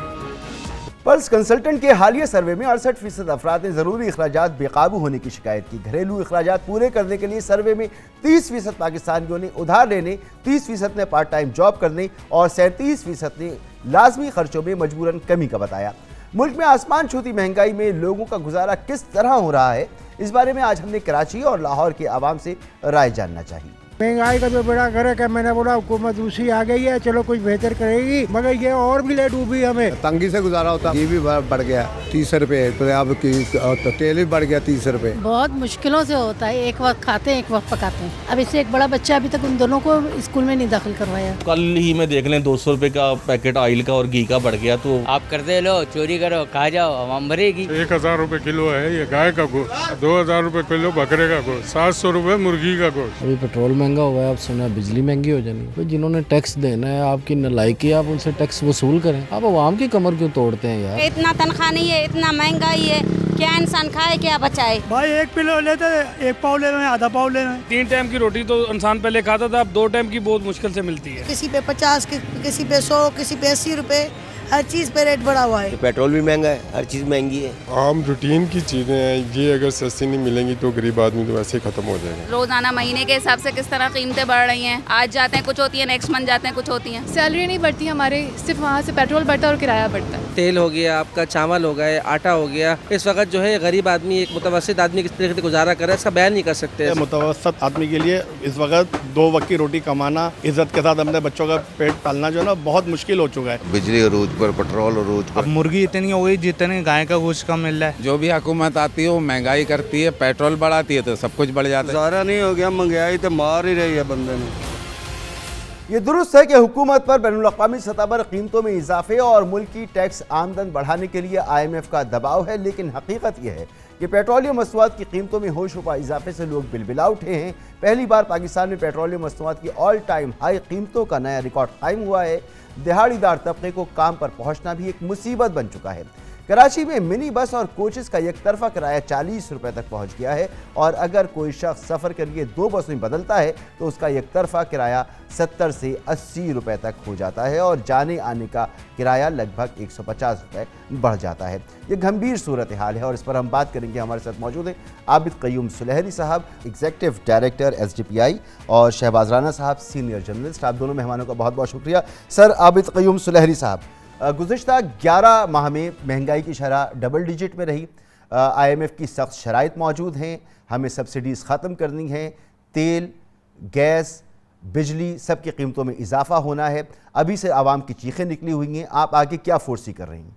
पल्स कंसल्टेंट के हालिया सर्वे में अड़सठ फीसद अफराद ने ज़रूरी अखराजात बेकाबू होने की शिकायत की। घरेलू अखराजात पूरे करने के लिए सर्वे में तीस फीसद पाकिस्तानियों ने उधार लेने, तीस फीसद ने पार्ट टाइम जॉब करने और सैंतीस फीसद ने लाजमी खर्चों में मजबूरन कमी का बताया। मुल्क में आसमान छूती महंगाई में लोगों का गुजारा किस तरह हो रहा है, इस बारे में आज हमने कराची और लाहौर के आवाम से राय जानना चाहिए। महंगाई का तो बड़ा घर है, मैंने बोला हुकूमत दूसरी आ गई है, चलो कुछ बेहतर करेगी, मगर ये और भी लेट डूबी हमें। तंगी से गुजारा होता, घी भी बढ़ गया तीस रुपए, तो अब की तो तेल भी बढ़ गया तीस रुपए। बहुत मुश्किलों से होता है, एक वक्त खाते हैं एक वक्त पकाते हैं। अब इससे एक बड़ा बच्चा अभी तक उन दोनों को स्कूल में नहीं दाखिल करवाया। कल ही में देख लें दो सौ रुपए का पैकेट ऑयल का और घी का बढ़ गया। तो आप कर्जे लो, चोरी करो, खा जाओ, आवाम भरेगी। एक हजार रूपए किलो है ये गाय का गोश्त, दो हजार रूपए किलो बकरे का गोश्त, सात सौ रूपए मुर्गी का गोश्त। अभी पेट्रोल महंगा हुआ है, अब सुना बिजली महंगी हो जानी है। जिन्होंने टैक्स देना है, आपकी नलायकी, आप उनसे टैक्स वसूल करें। आप आवाम की कमर क्यों तोड़ते हैं यार? इतना तनख्वाह नहीं है, इतना महंगाई है, क्या इंसान खाए क्या बचाए? भाई एक किलो लेते एक पाव ले रहे हैं, आधा पाव ले रहे हैं। तीन टाइम की रोटी तो इंसान पहले खाता था, अब दो टाइम की बहुत मुश्किल से मिलती है। किसी पे पचास, किसी पे सौ, किसी पे अस्सी रुपए, हर चीज पे रेट बढ़ा हुआ है। पेट्रोल भी महंगा है, हर चीज महंगी है। आम रूटीन की चीजें हैं, ये अगर सस्ती नहीं मिलेंगी तो गरीब आदमी तो वैसे ही खत्म हो जाएगा। रोजाना महीने के हिसाब से किस तरह कीमतें बढ़ रही हैं, आज जाते हैं कुछ होती है, नेक्स्ट मंथ जाते हैं कुछ होती हैं। सैलरी नहीं बढ़ती हमारे, सिर्फ वहाँ से पेट्रोल बढ़ता है और किराया बढ़ता है। तेल हो गया आपका, चावल हो गया, आटा हो गया। इस वक्त जो है गरीब आदमी, एक मुतवस्सित आदमी किस तरीके से गुजारा करे इसका बयान नहीं कर सकते। मुतवस्सित आदमी के लिए इस वक्त दो वक्त की रोटी कमाना, इज्जत के साथ अपने बच्चों का पेट पालना जो है ना बहुत मुश्किल हो चुका है। बिजली अरूज पर, पेट्रोल अरूज अब मुर्गी इतनी हो गई जितने गाय का गोश्त कम मिल रहा है। जो भी हुकूमत आती है वो महंगाई करती है, पेट्रोल बढ़ाती है तो सब कुछ बढ़ जाता है। गुजारा नहीं हो गया, महंगाई तो मार ही रही है बंदे ने। ये दुरुस्त है कि हुकूमत पर बैनुल-अक़वामी सतह पर कीमतों में इजाफे और मुल्क की टैक्स आमदन बढ़ाने के लिए आई एम एफ का दबाव है, लेकिन हकीकत यह है कि पेट्रोलियम मसनूआत की कीमतों में होशरुबा इजाफे से लोग बिलबिला उठे हैं। पहली बार पाकिस्तान में पेट्रोलियम मसनूआत की ऑल टाइम हाई कीमतों का नया रिकॉर्ड कायम हुआ है। दिहाड़ीदार तबके को काम पर पहुंचना भी एक मुसीबत बन चुका है। कराची में मिनी बस और कोचेस का एक तरफा किराया चालीस रुपए तक पहुंच गया है और अगर कोई शख्स सफ़र के लिए दो बस में बदलता है तो उसका एक तरफा किराया सत्तर से अस्सी रुपए तक हो जाता है और जाने आने का किराया लगभग एक सौ पचास रुपए बढ़ जाता है। ये गंभीर सूरत हाल है और इस पर हम बात करेंगे। हमारे साथ मौजूद हैं आबिद क़य्यूम सुलहरी साहब, executive director S D P I, और शहबाज राना साहब, सीनियर जर्नलिस्ट। आप दोनों मेहमानों का बहुत बहुत शुक्रिया। सर आबिद क़य्यूम सुलहरी साहब, गुज़िश्ता ग्यारह माह में महंगाई की शरह डबल डिजिट में रही, आई एम एफ की सख्त शराइत मौजूद हैं, हमें सब्सिडीज़ ख़त्म करनी है, तेल, गैस, बिजली सब की कीमतों में इजाफा होना है, अभी से आवाम की चीखें निकली हुई हैं। आप आगे क्या फोर्सी कर रही हैं?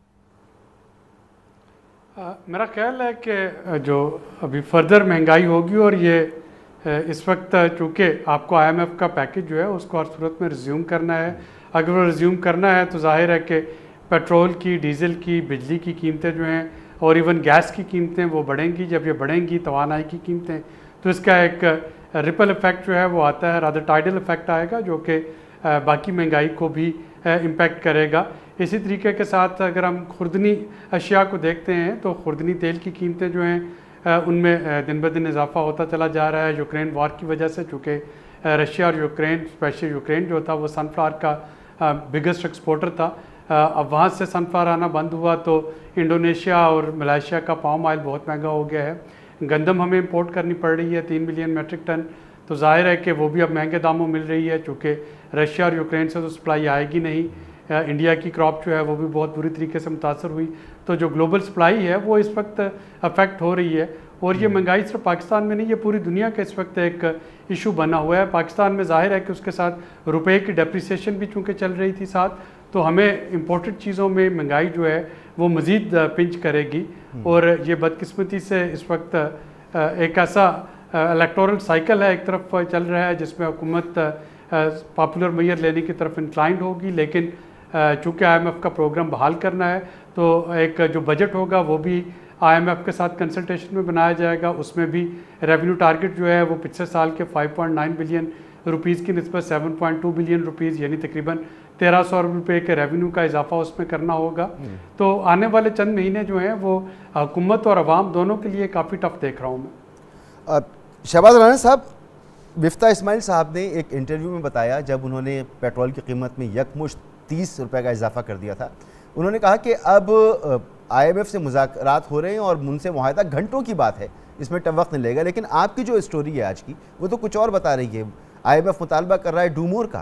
आ, मेरा ख्याल है कि जो अभी फर्दर महंगाई होगी और ये इस वक्त चूँकि आपको आई एम एफ का पैकेज जो है उसको हर सूरत में रिज्यूम करना है। अगर वो रिज्यूम करना है तो जाहिर है कि पेट्रोल की, डीज़ल की, बिजली की कीमतें जो हैं और इवन गैस की कीमतें वो बढ़ेंगी। जब ये बढ़ेंगी तवानाई की कीमतें, तो इसका एक रिपल इफ़ेक्ट जो है वो आता है, रादर टाइडल इफ़ेक्ट आएगा जो कि बाकी महंगाई को भी इम्पेक्ट करेगा। इसी तरीके के साथ अगर हम खुर्दनी अशिया को देखते हैं तो खुर्दनी तेल की कीमतें जो हैं उनमें दिन ब दिन इजाफा होता चला जा रहा है यूक्रेन वॉर की वजह से। चूँकि रशिया और यूक्रेन, स्पेशली यूक्रेन जो था वो सनफ्लावर का बिगेस्ट एक्सपोर्टर था, अब वहाँ से सनफ्लावर आना बंद हुआ तो इंडोनेशिया और मलेशिया का पाम ऑयल बहुत महंगा हो गया है। गंदम हमें इंपोर्ट करनी पड़ रही है तीन मिलियन मेट्रिक टन, तो जाहिर है कि वो भी अब महंगे दामों मिल रही है चूँकि रशिया और यूक्रेन से तो सप्लाई आएगी नहीं। इंडिया की क्रॉप जो है वो भी बहुत बुरी तरीके से मुतासर हुई, तो जो ग्लोबल सप्लाई है वो इस वक्त अफेक्ट हो रही है। और ये महंगाई सिर्फ पाकिस्तान में नहीं, ये पूरी दुनिया का इस वक्त एक इशू बना हुआ है। पाकिस्तान में जाहिर है कि उसके साथ रुपए की डेप्रिसिएशन भी चूँकि चल रही थी साथ, तो हमें इम्पोर्टेड चीज़ों में महंगाई जो है वो मज़ीद पिंच करेगी। और ये बदकिस्मती से इस वक्त एक ऐसा इलेक्टोरल साइकिल है एक तरफ चल रहा है जिसमें हुकूमत पॉपुलर मेयर लेने की तरफ इंक्लाइंड होगी, लेकिन चूँकि आई एम एफ का प्रोग्राम बहाल करना है तो एक जो बजट होगा वो भी आई एम एफ के साथ कंसल्टेशन में बनाया जाएगा। उसमें भी रेवेन्यू टारगेट जो है वो पिछले साल के five point nine billion rupees की निस्बत seven point two billion rupees यानी तकरीबन तेरह सौ रुपये के रेवेन्यू का इजाफा उसमें करना होगा। तो आने वाले चंद महीने जो हैं वो हुकूमत और अवाम दोनों के लिए काफ़ी टफ देख रहा हूँ मैं। शहबाज राना साहब, मिफ्ता इस्माइल साहब ने एक इंटरव्यू में बताया, जब उन्होंने पेट्रोल की कीमत में यकमुश्त तीस रुपये का इजाफा कर दिया था, उन्होंने कहा कि अब आई एम एफ से मुज़ाकरात हो रहे हैं और उनसे मुआहदा घंटों की बात है, इसमें टम वक्त नहीं लगेगा। लेकिन आपकी जो स्टोरी है आज की, वो तो कुछ और बता रही है। आई एम एफ मुतालबा कर रहा है डू मोर का।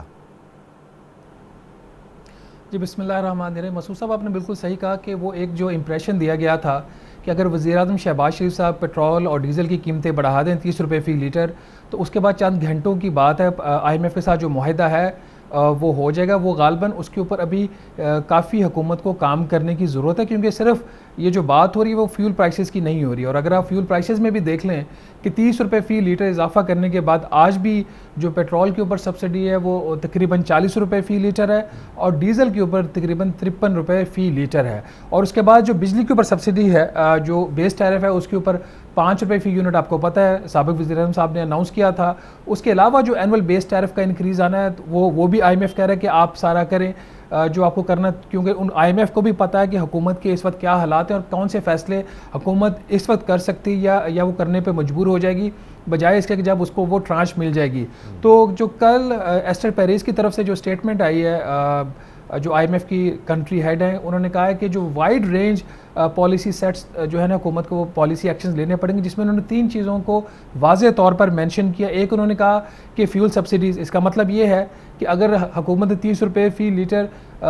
जी बिस्मिल्लाहिर्रहमानिर्रहीम। मसूद साहब, आपने बिल्कुल सही कहा कि वो एक जो इम्प्रेशन दिया गया था कि अगर वज़ीर-ए-आज़म शहबाज शरीफ साहब पेट्रोल और डीज़ल की कीमतें बढ़ा दें तीस रुपये फ़ी लीटर, तो उसके बाद चंद घंटों की बात है आई एम एफ के साथ जो मुआहदा है वो हो जाएगा। वो गालबन उसके ऊपर अभी काफ़ी हुकूमत को काम करने की ज़रूरत है, क्योंकि सिर्फ ये जो बात हो रही है वो फ्यूल प्राइसेस की नहीं हो रही। और अगर आप फ्यूल प्राइसेस में भी देख लें कि तीस रुपये फ़ी लीटर इजाफा करने के बाद आज भी जो पेट्रोल के ऊपर सब्सिडी है वो तकरीबन चालीस रुपये फ़ी लीटर है और डीज़ल के ऊपर तकरीबन तिरपन रुपये फ़ी लीटर है। और उसके बाद जो बिजली के ऊपर सब्सिडी है, जो बेस टैरिफ है, उसके ऊपर पाँच रुपये फ़ी यूनिट आपको पता है साबिक़ वज़ीर-ए-आज़म साहब ने अनाउंस किया था। उसके अलावा जो एनुअल बेस टैरिफ का इंक्रीज़ आना है वो वो भी आई एम एफ कह रहा है कि आप सारा करें जो आपको करना, क्योंकि उन आई एम एफ को भी पता है कि हुकूमत के इस वक्त क्या हालात हैं और कौन से फ़ैसले हुकूमत इस वक्त कर सकती है या या वो करने पे मजबूर हो जाएगी, बजाय इसके कि जब उसको वो ट्रांच मिल जाएगी। तो जो कल एस्टर पेरिस की तरफ से जो स्टेटमेंट आई है, जो आई एम एफ की कंट्री हेड हैं, उन्होंने कहा है कि जो वाइड रेंज पॉलिसी सेट्स जो है ना हुकूमत को वो पॉलिसी एक्शंस लेने पड़ेंगे, जिसमें उन्होंने तीन चीज़ों को वाज़े तौर पर मेंशन किया। एक, उन्होंने कहा कि फ्यूल सब्सिडीज़, इसका मतलब ये है कि अगर हुकूमत ने तीस रुपये फ़ी लीटर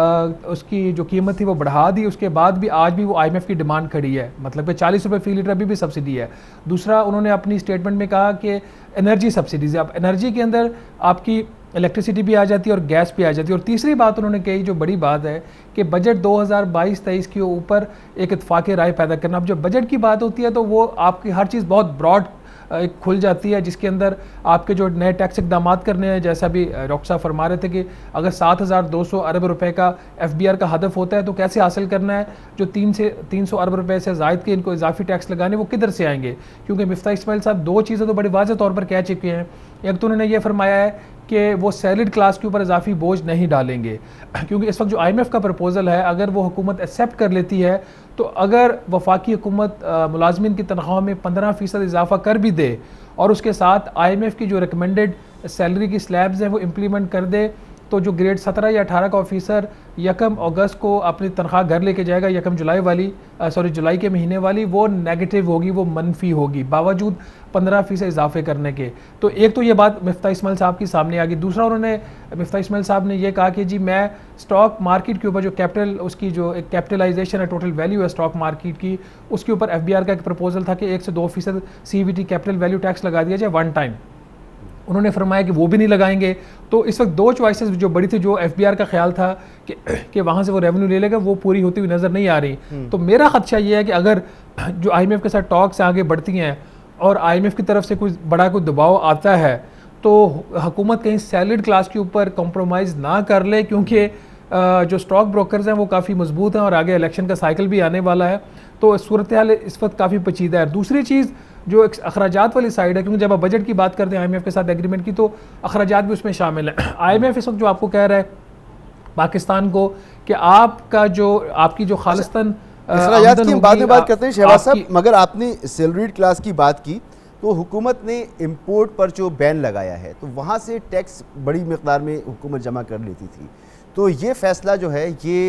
उसकी जो कीमत थी वो बढ़ा दी, उसके बाद भी आज भी वो आई एम एफ की डिमांड खड़ी है, मतलब कि चालीस रुपये फ़ी लीटर अभी भी सब्सिडी है। दूसरा, उन्होंने अपनी स्टेटमेंट में कहा कि एनर्जी सब्सिडीज़, अब एनर्जी के अंदर आपकी इलेक्ट्रिसिटी भी आ जाती है और गैस भी आ जाती है। और तीसरी बात उन्होंने कही, जो बड़ी बात है, कि बजट दो हज़ार बाईस तेईस के ऊपर एक इत्फाक़ राय पैदा करना। अब जब बजट की बात होती है तो वो आपकी हर चीज़ बहुत ब्रॉड एक खुल जाती है, जिसके अंदर आपके जो नए टैक्स इकदाम करने हैं, जैसा भी डॉक्टर साहब फरमा रहे थे कि अगर सात हज़ार दो सौ अरब रुपए का एफ बी आर का हदफ होता है तो कैसे हासिल करना है, जो तीन से तीन सौ अरब रुपए से ज़ायद के इनको इजाफी टैक्स लगाने वो किधर से आएंगे। क्योंकि मिफ्ता इस्माइल साहब दो चीज़ें तो बड़े वाज़ेह तौर पर कह चुके हैं। एक तो उन्होंने ये फरमाया है कि वो सैलरीड क्लास के ऊपर इजाफी बोझ नहीं डालेंगे, क्योंकि इस वक्त जो आई एम एफ का प्रपोजल है, अगर वो हुकूमत एक्सेप्ट कर लेती है तो अगर वफाकी हुकूमत मुलाजमीन की तनख्वाह में पंद्रह फ़ीसद इजाफा कर भी दे और उसके साथ आई एम एफ की जो रिकमेंडेड सैलरी की स्लैब्स हैं वो इम्प्लीमेंट कर दे, तो जो ग्रेड सत्रह या अठारह का ऑफिसर यकम अगस्त को अपनी तनख्वाह घर लेके जाएगा, यकम जुलाई वाली सॉरी जुलाई के महीने वाली, वो नेगेटिव होगी, वो मनफी होगी, बावजूद पंद्रह फीसद इजाफे करने के। तो एक तो ये बात मिफ्ता इस्माइल साहब की सामने आ गई। दूसरा, उन्होंने मिफ्ता इस्माइल साहब ने ये कहा कि जी मैं स्टॉक मार्केट के ऊपर जो कैपिटल उसकी जो एक कैपिटलाइजेशन है, टोटल वैल्यू है स्टॉक मार्केट की, उसके ऊपर एफ बी आर का एक प्रपोजल था कि एक से दो फीसद C V T capital value tax लगा दिया जाए वन टाइम। उन्होंने फरमाया कि वो भी नहीं लगाएंगे। तो इस वक्त दो चॉइसेस जो बड़ी थी, जो एफ बी आर का ख्याल था कि, कि वहाँ से वो रेवेन्यू ले लेगा, वो पूरी होती हुई नज़र नहीं आ रही। तो मेरा खदशा ये है कि अगर जो आई एम एफ के साथ टॉक्स आगे बढ़ती हैं और आई एम एफ की तरफ से कुछ बड़ा कोई दबाव आता है तो हुकूमत कहीं सैलरीड क्लास के ऊपर कॉम्प्रोमाइज़ ना कर ले, क्योंकि जो स्टॉक ब्रोकर्स हैं वो काफ़ी मजबूत हैं और आगे इलेक्शन का साइकिल भी आने वाला है। तो सूरत हाल इस वक्त काफ़ी पेचीदा है। दूसरी चीज़ जो अखराजात वाली साइड है, क्योंकि जब आप बजट की बात करते हैं आई एम एफ के साथ एग्रीमेंट की, तो अखराजात भी उसमें शामिल है। आई एम एफ इस वक्त जो आपको कह रहा है पाकिस्तान को कि आपका जो आपकी जो खालिस्तान अखराजात की हम बाद में बात करते हैं शहबाज साहब, मगर आपने सैलरीड क्लास की बात की तो हुकूमत ने इम्पोर्ट पर जो बैन लगाया है तो वहाँ से टैक्स बड़ी मकदार में हुकूमत जमा कर लेती थी। तो ये फैसला जो है ये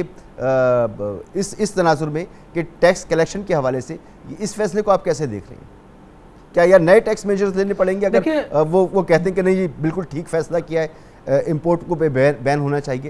आ, इस इस तनाजुर में कि टैक्स कलेक्शन के हवाले से इस फैसले को आप कैसे देख रहे हैं? क्या यार नए टैक्स मेजर्स लेने पड़ेंगे अगर वो वो कहते हैं कि नहीं ये बिल्कुल ठीक फैसला किया है, इम्पोर्ट को बैन बैन होना चाहिए?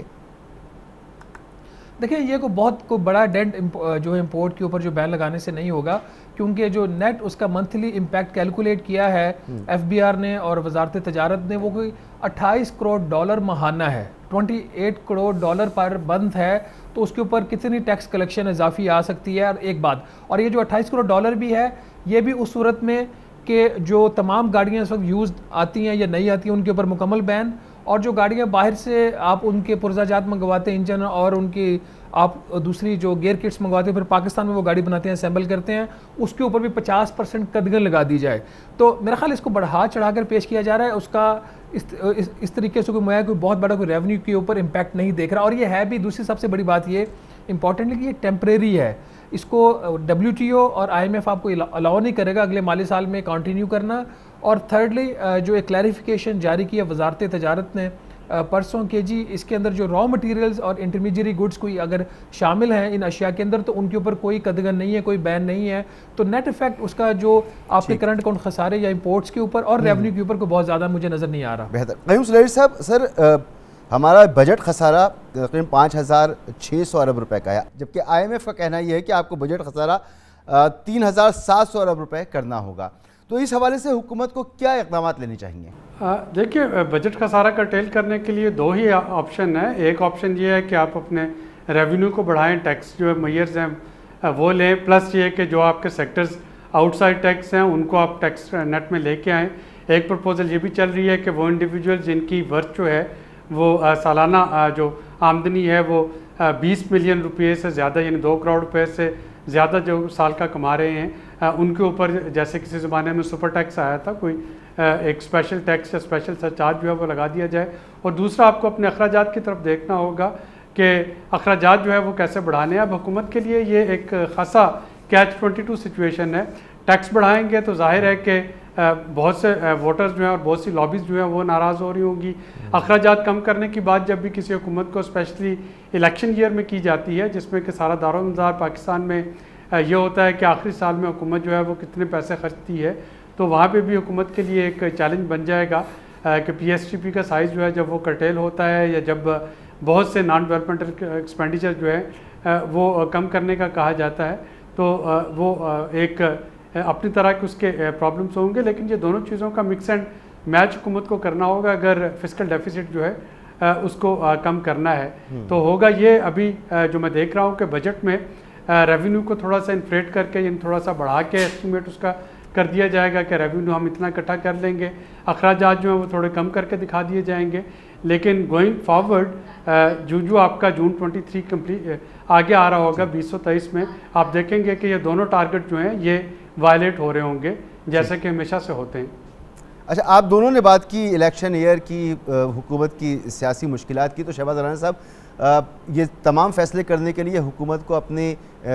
देखिए, ये को बहुत को बड़ा डेंट जो है इम्पोर्ट के ऊपर जो बैन लगाने से नहीं होगा, क्योंकि जो नेट उसका मंथली इम्पैक्ट कैलकुलेट किया है एफ बी आर ने और वजारत तजारत ने, वो कोई अट्ठाईस करोड़ डॉलर महाना है, अट्ठाईस करोड़ डॉलर पर बंद है। तो उसके ऊपर कितनी टैक्स कलेक्शन इजाफी आ सकती है, और एक बात, और ये जो अट्ठाईस करोड़ डॉलर भी है ये भी उस सूरत में कि जो तमाम गाड़ियाँ इस वक्त यूज़ आती हैं या नहीं आती हैं उनके ऊपर मुकम्मल बैन, और जो गाड़ियाँ बाहर से आप उनके पुर्जाजात मंगवाते हैं, इंजन और उनकी आप दूसरी जो गेयर किट्स मंगवाते हैं, फिर पाकिस्तान में वो गाड़ी बनाते हैं, असेंबल करते हैं, उसके ऊपर भी पचास परसेंट कदगन लगा दी जाए। तो मेरा ख्याल इसको बढ़ा चढ़ा कर पेश किया जा रहा है। उसका इस इस, इस तरीके से कोई मैं कोई बहुत बड़ा कोई रेवेन्यू के ऊपर इम्पैक्ट नहीं देख रहा। और ये है भी, दूसरी सबसे बड़ी बात ये इंपॉर्टेंटली कि ये टेम्परेरी है, इसको डब्ल्यू टी ओ और आई एम एफ आपको अलाउ नहीं करेगा अगले माली साल में कंटिन्यू करना। और थर्डली जो एक क्लैरिफिकेशन जारी किया वजारत तजारत ने परसों के जी, इसके अंदर जो रॉ मटेरियल्स और इंटरमीडिएरी गुड्स कोई अगर शामिल हैं इन अशिया के अंदर तो उनके ऊपर कोई कदगन नहीं है, कोई बैन नहीं है। तो नेट इफेक्ट उसका जो आपके करंट अकाउंट खसारे या इंपोर्ट्स के ऊपर और रेवेन्यू के ऊपर को बहुत ज़्यादा मुझे नज़र नहीं आ रहा। बेहतर। क़य्यूम सुलैही साहब, सर आ, हमारा बजट खसारा तकरीबन पाँच हज़ार छः सौ अरब रुपए का है, जबकि आई एम एफ का कहना यह है कि आपको बजट खसारा तीन हज़ार सात सौ अरब रुपए करना होगा। तो इस हवाले से हुकूमत को क्या इक़दाम लेने चाहिए? देखिए, बजट खसारा कर्टेल करने के लिए दो ही ऑप्शन है। एक ऑप्शन ये है कि आप अपने रेवेन्यू को बढ़ाएं, टैक्स जो है मेयर्स हैं वो लें, प्लस ये कि जो आपके सेक्टर्स आउटसाइड टैक्स हैं उनको आप टैक्स नेट में लेके आएँ। एक प्रपोजल ये भी चल रही है कि वो इंडिविजुअल जिनकी वर्थ जो है वो सालाना जो आमदनी है वो बीस मिलियन रुपये से ज़्यादा यानी दो करोड़ रुपये से ज़्यादा जो साल का कमा रहे हैं उनके ऊपर, जैसे किसी ज़माने में सुपर टैक्स आया था, कोई एक स्पेशल टैक्स या स्पेशल सरचार्ज जो है वो लगा दिया जाए। और दूसरा आपको अपने अखराजात की तरफ देखना होगा कि अखराजात जो है वो कैसे बढ़ाने हैं। अब हुकूमत के लिए ये एक खासा कैच ट्वेंटी टू सिचुएशन है। टैक्स बढ़ाएंगे तो जाहिर है कि बहुत से वोटर्स जो हैं और बहुत सी लॉबीज़ जो हैं वो नाराज़ हो रही होंगी। अखराजात कम करने की बात जब भी किसी हुकूमत को स्पेशली इलेक्शन ईयर में की जाती है, जिसमें कि सारा दारोमदार पाकिस्तान में ये होता है कि आखिरी साल में हुकूमत जो है वो कितने पैसे खर्चती है, तो वहाँ पे भी हुकूमत के लिए एक चैलेंज बन जाएगा कि पी एस टी पी का साइज़ जो है जब वो कर्टेल होता है या जब बहुत से नॉन डेवलपमेंटल एक्सपेंडिचर जो है वो कम करने का कहा जाता है, तो वो एक अपनी तरह के उसके प्रॉब्लम्स होंगे। लेकिन ये दोनों चीज़ों का मिक्स एंड मैच हुकूमत को करना होगा अगर फिस्कल डेफिसिट जो है उसको कम करना है तो होगा ये। अभी जो मैं देख रहा हूँ कि बजट में रेवेन्यू को थोड़ा सा इन्फ्लेट करके यानी थोड़ा सा बढ़ा के एस्टिमेट उसका कर दिया जाएगा कि रेवेन्यू हम इतना इकट्ठा कर लेंगे, अखराजात जो हैं वो थोड़े कम करके दिखा दिए जाएंगे। लेकिन गोइंग फॉरवर्ड जो जो आपका जून तेईस कंप्लीट आगे आ रहा होगा बीस सौ तेईस में, आप देखेंगे कि ये दोनों टारगेट जो हैं ये वायलेट हो रहे होंगे जैसे कि हमेशा से होते हैं। अच्छा, आप दोनों ने बात की इलेक्शन ईयर की, हुकूमत की सियासी मुश्किलात की, तो शहबाज राना साहब ये तमाम फैसले करने के लिए हुकूमत को अपने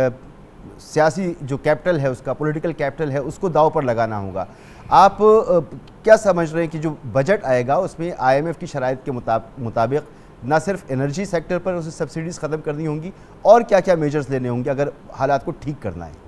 सियासी जो कैपिटल है उसका, पॉलिटिकल कैपिटल है, उसको दाव पर लगाना होगा। आप क्या समझ रहे हैं कि जो बजट आएगा उसमें आई एम एफ की शराइत के मुताबिक ना सिर्फ एनर्जी सेक्टर पर उसे सब्सिडीज़ ख़त्म करनी होंगी और क्या क्या मेजर्स लेने होंगे अगर हालात को ठीक करना है?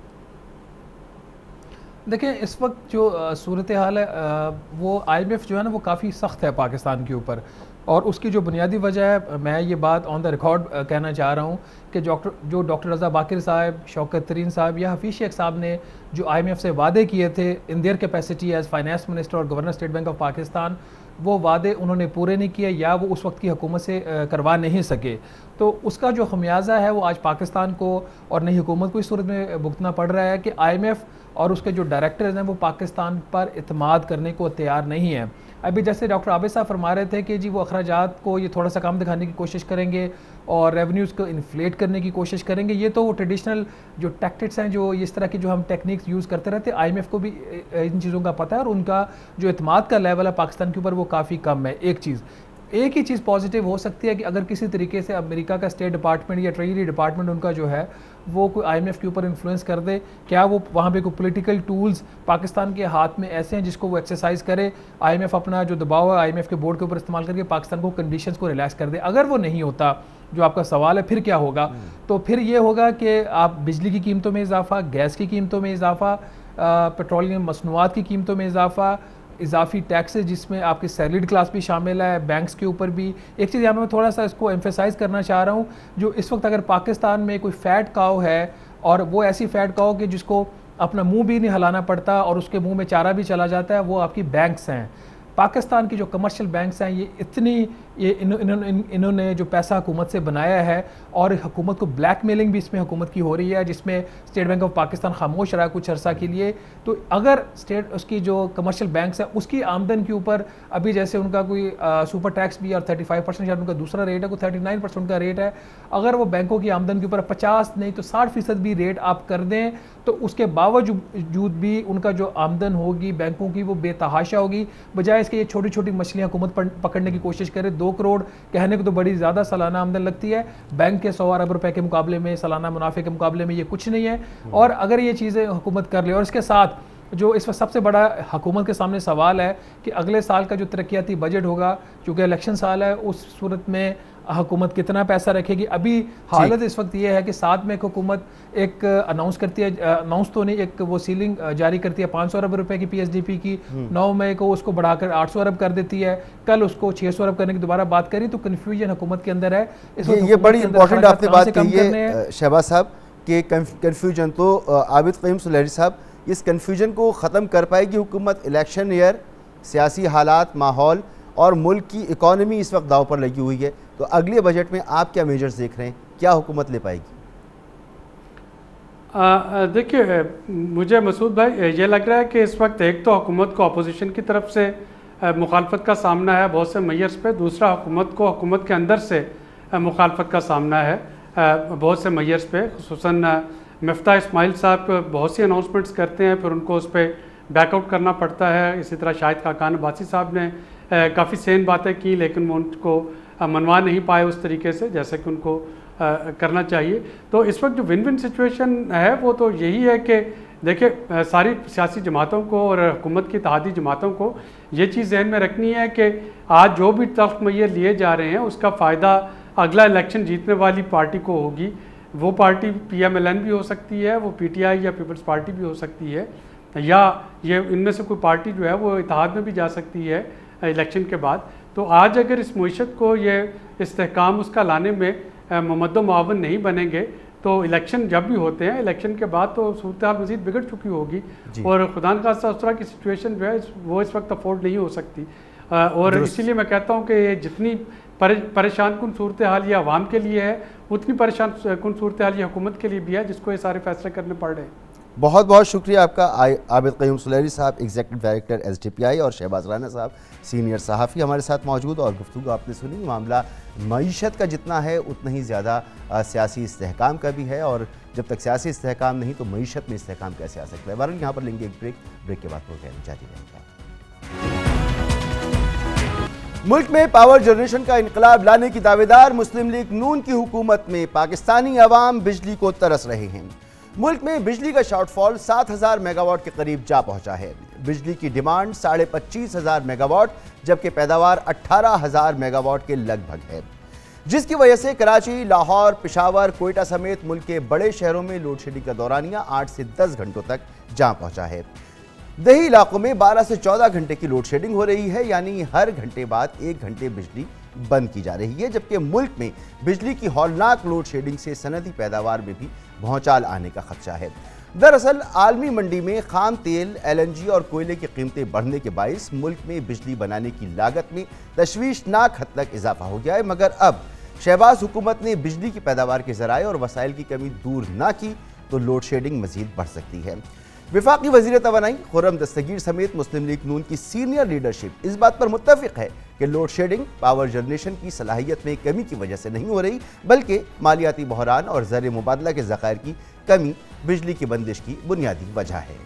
देखिए, इस वक्त जो सूरत हाल है आ, वो आई एम एफ जो है ना वो काफ़ी सख्त है पाकिस्तान के ऊपर, और उसकी जो बुनियादी वजह है, मैं ये बात ऑन द रिकॉर्ड कहना चाह रहा हूँ कि डॉक्टर जो डॉक्टर रज़ा बाकिर साहब, शौकत तरीन साहब या हफीज़ शेख साहब ने जो आई एम एफ से वादे किए थे in their capacity as finance minister और governor state bank of Pakistan, वो वादे उन्होंने पूरे नहीं किए या वो उस वक्त की हुकूमत से करवा नहीं सके। तो उसका जो खमियाजा है वो आज पाकिस्तान को और नई हुकूमत को इस सूरत में भुगतना पड़ रहा है कि आई एम एफ और उसके जो डायरेक्टर्स हैं वो पाकिस्तान पर इतमाद करने को तैयार नहीं है। अभी जैसे डॉक्टर आबिद साहब फरमा रहे थे कि जी वो अखराजात को ये थोड़ा सा कम दिखाने की कोशिश करेंगे और रेवेन्यूज़ को इन्फ्लेट करने की कोशिश करेंगे, ये तो वो ट्रेडिशनल जो टैक्टिक्स हैं, जो इस तरह की जो हम टेक्निक्स यूज़ करते रहते हैं, आई एम एफ को भी इन चीज़ों का पता है और उनका जो इतमाद का लेवल है पाकिस्तान के ऊपर वो काफ़ी कम है। एक चीज़ एक ही चीज़ पॉजिटिव हो सकती है कि अगर किसी तरीके से अमेरिका का स्टेट डिपार्टमेंट या ट्रेजरी डिपार्टमेंट उनका जो है वो कोई आई एम एफ के ऊपर इन्फ्लुएंस कर दे, क्या वो वहाँ पे कोई पॉलिटिकल टूल्स पाकिस्तान के हाथ में ऐसे हैं जिसको वो एक्सरसाइज करे, आई एम एफ अपना जो दबाव है आई एम एफ के बोर्ड के ऊपर इस्तेमाल करके पाकिस्तान को कंडीशंस को रिलैक्स कर दे। अगर वो नहीं होता, जो आपका सवाल है फिर क्या होगा, तो फिर ये होगा कि आप बिजली की कीमतों में इजाफा, गैस की कीमतों में इजाफा, पेट्रोलियम मसनूआत की कीमतों में इजाफा, इजाफी टैक्सेस जिसमें आपकी सैलरीड क्लास भी शामिल है, बैंक्स के ऊपर भी। एक चीज़ यहाँ पर मैं थोड़ा सा इसको एम्फेसाइज करना चाह रहा हूँ, जो इस वक्त अगर पाकिस्तान में कोई फैट काव है और वो ऐसी फैट काव कि जिसको अपना मुंह भी नहीं हिलाना पड़ता और उसके मुंह में चारा भी चला जाता है, वो आपकी बैंक्स हैं। पाकिस्तान की जो कमर्शियल बैंक्स हैं ये इतनी ये इन्होंने इन, इन्होंने जो पैसा हुकूमत से बनाया है और हुकूमत को ब्लैकमेलिंग भी इसमें हुकूमत की हो रही है, जिसमें स्टेट बैंक ऑफ पाकिस्तान खामोश रहा कुछ अर्सा के लिए। तो अगर स्टेट उसकी जो कमर्शियल बैंक्स है उसकी आमदन के ऊपर अभी जैसे उनका कोई आ, सुपर टैक्स भी और थर्टी फाइव परसेंट शायद उनका दूसरा रेट है, कोई थर्टी नाइन परसेंट उनका रेट है, अगर वो बैंकों की आमदन के ऊपर पचास नहीं तो साठ फीसद भी रेट आप कर दें तो उसके बावजूद भी उनका जो आमदन होगी बैंकों की वो बेतहाशा होगी, बजाय जायज़ कि ये छोटी छोटी मछलियाँ हुकूमत पकड़ने की कोशिश करे। दो करोड़ कहने को तो बड़ी ज़्यादा सालाना आमदन लगती है, बैंक के सौ अरब रुपए के मुकाबले में, सालाना मुनाफे के मुकाबले में ये कुछ नहीं है। और अगर ये चीज़ें हुकूमत कर ले, और इसके साथ जो इस वक्त सबसे बड़ा हुकूमत के सामने सवाल है कि अगले साल का जो तरक्याती बजट होगा, चूँकि इलेक्शन साल है, उस सूरत में हुकूमत कितना पैसा रखेगी। अभी हालत इस वक्त ये है कि सात में हुकूमत एक अनाउंस करती है, अनाउंस तो नहीं, एक वो सीलिंग जारी करती है पाँच सौ अरब रुपए की पीएसडीपी की। नौ मई को उसको बढ़ाकर आठ सौ अरब कर देती है, कल उसको छः सौ अरब करने की दोबारा बात करी। तो कन्फ्यूजन हुकूमत के अंदर है। इस ये, ये बड़ी इंपॉर्टेंट आपने बात की है शहबाज साहब कि कन्फ्यूजन। तो आबिद क़य्यूम सुलहरी साहब, इस कन्फ्यूजन को ख़त्म कर पाएगी हुकूमत? इलेक्शन ईयर, सियासी हालात, माहौल और मुल्क की इकॉनमी इस वक्त दाव पर लगी हुई है, तो अगले बजट में आप क्या मेजर्स देख रहे हैं, क्या हुकूमत ले पाएगी? देखिए, मुझे मसूद भाई ये लग रहा है कि इस वक्त एक तो हुकूमत को अपोजिशन की तरफ से मुखालफत का सामना है बहुत से मैयर्स पे, दूसरा हुकूमत को हुकूमत के अंदर से मुखालफत का सामना है बहुत से मैयर्स पे। खुसूसन मिफ्ता इस्माइल साहब बहुत सी अनाउंसमेंट्स करते हैं, फिर उनको उस पर बैकआउट करना पड़ता है। इसी तरह शाहिद खाकान अब्बासी साहब ने काफ़ी सेन बातें की, लेकिन वो उनको मनवा नहीं पाए उस तरीके से जैसे कि उनको आ, करना चाहिए। तो इस वक्त जो विन विन सिचुएशन है वो तो यही है कि देखिए, सारी सियासी जमातों को और हुकूमत की इत्तेहादी जमातों को ये चीज़ जहन में रखनी है कि आज जो भी तख्त मैयर लिए जा रहे हैं उसका फ़ायदा अगला इलेक्शन जीतने वाली पार्टी को होगी। वो party P M L N भी हो सकती है, वो पी टी आई या पीपल्स पार्टी भी हो सकती है, या ये इनमें से कोई पार्टी जो है वो इत्तेहाद में भी जा सकती है इलेक्शन के बाद। तो आज अगर इस मईशत को ये इस्तेहकाम उसका लाने में ममद्दो मुआवन नहीं बनेंगे तो इलेक्शन जब भी होते हैं, इलेक्शन के बाद तो सूरत हाल मज़ीद बिगड़ चुकी होगी और खुदा न खास्ता उस तरह की सिचुएशन जो है वो इस वक्त अफोर्ड नहीं हो सकती। और इसीलिए मैं कहता हूँ कि ये जितनी परेशान कुन सूरत हाल ये आवाम के लिए है, उतनी परेशान कुन सूरत हाल ये हुकूमत के लिए भी है, जिसको ये सारे फैसले करने पड़ रहे हैं। बहुत बहुत शुक्रिया आपका आबिद क़य्यूम सुलहरी साहब, executive director S D P I, और शहबाज राना साहब, सीनियर सहाफ़ी हमारे साथ मौजूद। और गुफ्तगू आपने सुनी, मामला मईशत का जितना है उतना ही ज़्यादा सियासी इस्तेहकाम का भी है, और जब तक सियासी इस्तेहकाम नहीं तो मईशत में इस्तेहकाम कैसे आ सकता है। बहरहाल यहाँ पर लेंगे एक ब्रेक, ब्रेक के बाद प्रोग्राम जारी रहेगा। मुल्क में पावर जनरेशन का इनकलाब लाने की दावेदार मुस्लिम लीग नून की हुकूमत में पाकिस्तानी अवाम बिजली को तरस रहे हैं। मुल्क में बिजली का शॉर्टफॉल सात हज़ार मेगावाट के करीब जा पहुंचा है। बिजली की डिमांड साढ़े पच्चीस हज़ार मेगावाट जबकि पैदावार अट्ठारह हज़ार मेगावाट के लगभग है, जिसकी वजह से कराची, लाहौर, पेशावर, कोयटा समेत मुल्क के बड़े शहरों में लोड शेडिंग का दौरानिया आठ से दस घंटों तक जा पहुंचा है। दही इलाकों में बारह से चौदह घंटे की लोड शेडिंग हो रही है, यानी हर घंटे बाद एक घंटे बिजली बंद की जा रही है, जबकि मुल्क में बिजली की हौलनाक लोड शेडिंग से सनदी पैदावार में भी भौचाल आने का खदशा है। दरअसल आलमी मंडी में खाम तेल, एल एन जी और कोयले की कीमतें बढ़ने के बाइस मुल्क में बिजली बनाने की लागत में तशवीशनाक हद तक इजाफा हो गया है, मगर अब शहबाज हुकूमत ने बिजली की पैदावार के जराए और वसाइल की कमी दूर ना की तो लोड शेडिंग मजीद बढ़ सकती है। वफाकी वज़ीर तवानाई खुर्रम दस्तगीर समेत मुस्लिम लीग नून की सीनियर लीडरशिप इस बात पर मुत्तफिक है कि लोड शेडिंग पावर जनरेशन की सलाहियत में कमी की वजह से नहीं हो रही, बल्कि मालियाती बहरान और ज़र मुबादला के ज़खायर की कमी बिजली की बंदिश की बुनियादी वजह है।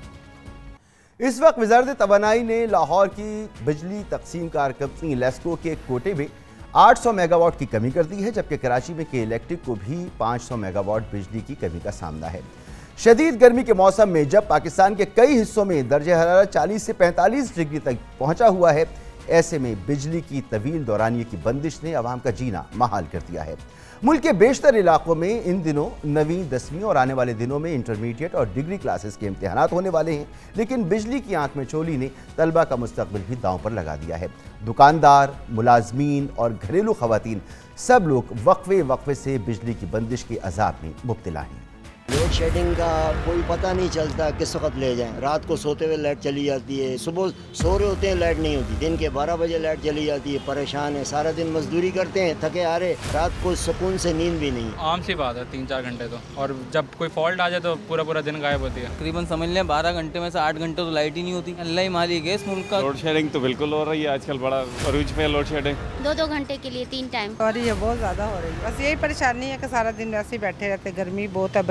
इस वक्त वज़ारत तवानाई ने लाहौर की बिजली तकसीम कार कंपनी लेस्को के कोटे में आठ सौ मेगावाट की कमी कर दी है, जबकि कराची में के इलेक्ट्रिक को भी पाँच सौ मेगावाट बिजली की कमी का सामना है। शदीद गर्मी के मौसम में जब पाकिस्तान के कई हिस्सों में दर्जे हरारत चालीस से पैंतालीस डिग्री तक पहुंचा हुआ है, ऐसे में बिजली की तवील दौरानिये की बंदिश ने अवाम का जीना महाल कर दिया है। मुल्क के बेशतर इलाकों में इन दिनों नवीं, दसवीं और आने वाले दिनों में इंटरमीडिएट और डिग्री क्लासेस के इम्तिहानात होने वाले हैं, लेकिन बिजली की आंख में चोली ने तलबा का मुस्तकबिल भी दांव पर लगा दिया है। दुकानदार, मुलाजमीन और घरेलू खवातीन सब लोग वक्फे वक्फे से बिजली की बंदिश के अजाब में मुब्तला हैं। लोड शेडिंग का कोई पता नहीं चलता किस वक्त ले जाएं। रात को सोते हुए लाइट चली जाती है, सुबह सो रहे होते हैं लाइट नहीं होती, दिन के बारह बजे लाइट चली जाती है। परेशान है, सारा दिन मजदूरी करते हैं, थके आ रहे, रात को सुकून से नींद भी नहीं। आम सी बात है तीन चार घंटे तो, और जब कोई फॉल्ट आ जाए तो पूरा पूरा दिन गायब होती है। तकरीबन समझ लें बारह घंटे में से आठ घंटे तो लाइट ही नहीं होती। अल्लाह ही मालिक है इस मुल्क का। लोड शेडिंग तो बिल्कुल हो रही है आजकल, बड़ा अरूज पे लोड शेडिंग, दो दो घंटे के लिए तीन टाइम हो रही है, बहुत ज्यादा हो रही है। बस यही परेशानी है कि सारा दिन वैसे ही बैठे रहते, गर्मी बहुत है, बच्चे परेशान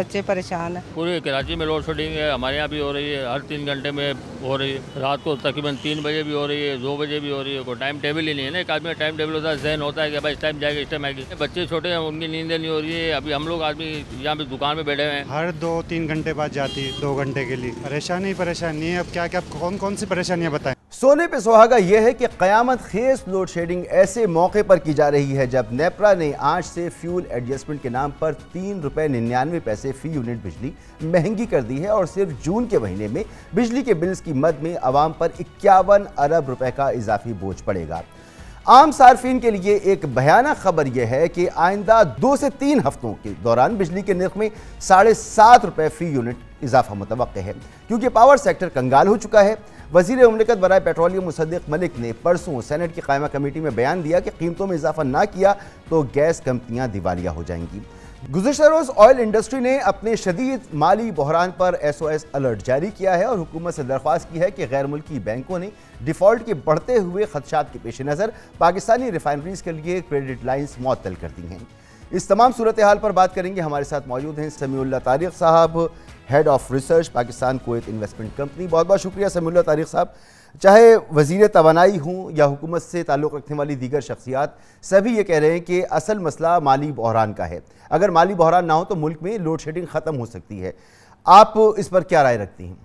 परेशान है। पूरे कराची में लोड शेडिंग है, हमारे यहाँ भी हो रही है, हर तीन घंटे में हो रही है, रात को तकरीबन तीन बजे भी हो रही है, दो बजे भी हो रही है। कोई टाइम टेबल ही नहीं है ना, एक आदमी का टाइम टेबल होता है, जहन होता है कि भाई इस टाइम जाएगा इस टाइम आएगी। बच्चे छोटे हैं, उनकी नींदें नहीं हो रही है। अभी हम लोग आदमी यहाँ पे दुकान में बैठे हुए हैं, हर दो तीन घंटे बाद जाती है, दो घंटे के लिए। परेशानी परेशानी है, अब क्या क्या कौन कौन सी परेशानियाँ बताएं। सोने पे सुहागा यह है कि कयामत खेज लोड शेडिंग ऐसे मौके पर की जा रही है जब नेपरा ने आज से फ्यूल एडजस्टमेंट के नाम पर तीन रुपए निन्यानवे पैसे फी यूनिट बिजली महंगी कर दी है और सिर्फ जून के महीने में बिजली के बिल्स की मद में आवाम पर इक्यावन अरब रुपए का इजाफी बोझ पड़ेगा। आम सार्फिन के लिए एक भयानक खबर यह है कि आइंदा दो से तीन हफ्तों के दौरान बिजली के निर्ख में साढ़े सात रुपए फी यूनिट इजाफा मुतवक्के है, क्योंकि पावर सेक्टर कंगाल हो चुका है। वजीर मुमलिकत बराए पेट्रोलियम मुसद्दिक मलिक ने परसों सेनेट की कायमा कमेटी में बयान दिया कि कीमतों में इजाफा ना किया तो गैस कंपनियां दिवालिया हो जाएंगी। गुज़िश्ता रोज़ ऑयल इंडस्ट्री ने अपने शदीद माली बहरान पर एस ओ एस अलर्ट जारी किया है और हुकूमत से दरख्वास्त की है कि गैर मुल्की बैंकों ने डिफ़ॉल्ट के बढ़ते हुए खदशात के पेश नज़र पाकिस्तानी रिफाइनरीज के लिए क्रेडिट लाइन्स मुअत्तल कर दी हैं। इस तमाम सूरत हाल पर बात करेंगे। हमारे साथ मौजूद हैं समीउल्लाह तारिक साहब, head of research Pakistan Kuwait investment company. बहुत बहुत शुक्रिया समीउल्लाह तारिक साहब। चाहे वज़ीर तवानाई हूँ या हुकूमत से ताल्लुक़ रखने वाली दीगर शख्सियात, सभी ये कह रहे हैं कि असल मसला माली बहरान का है। अगर माली बहरान ना हो तो मुल्क में लोड शेडिंग ख़त्म हो सकती है। आप इस पर क्या राय रखती हैं?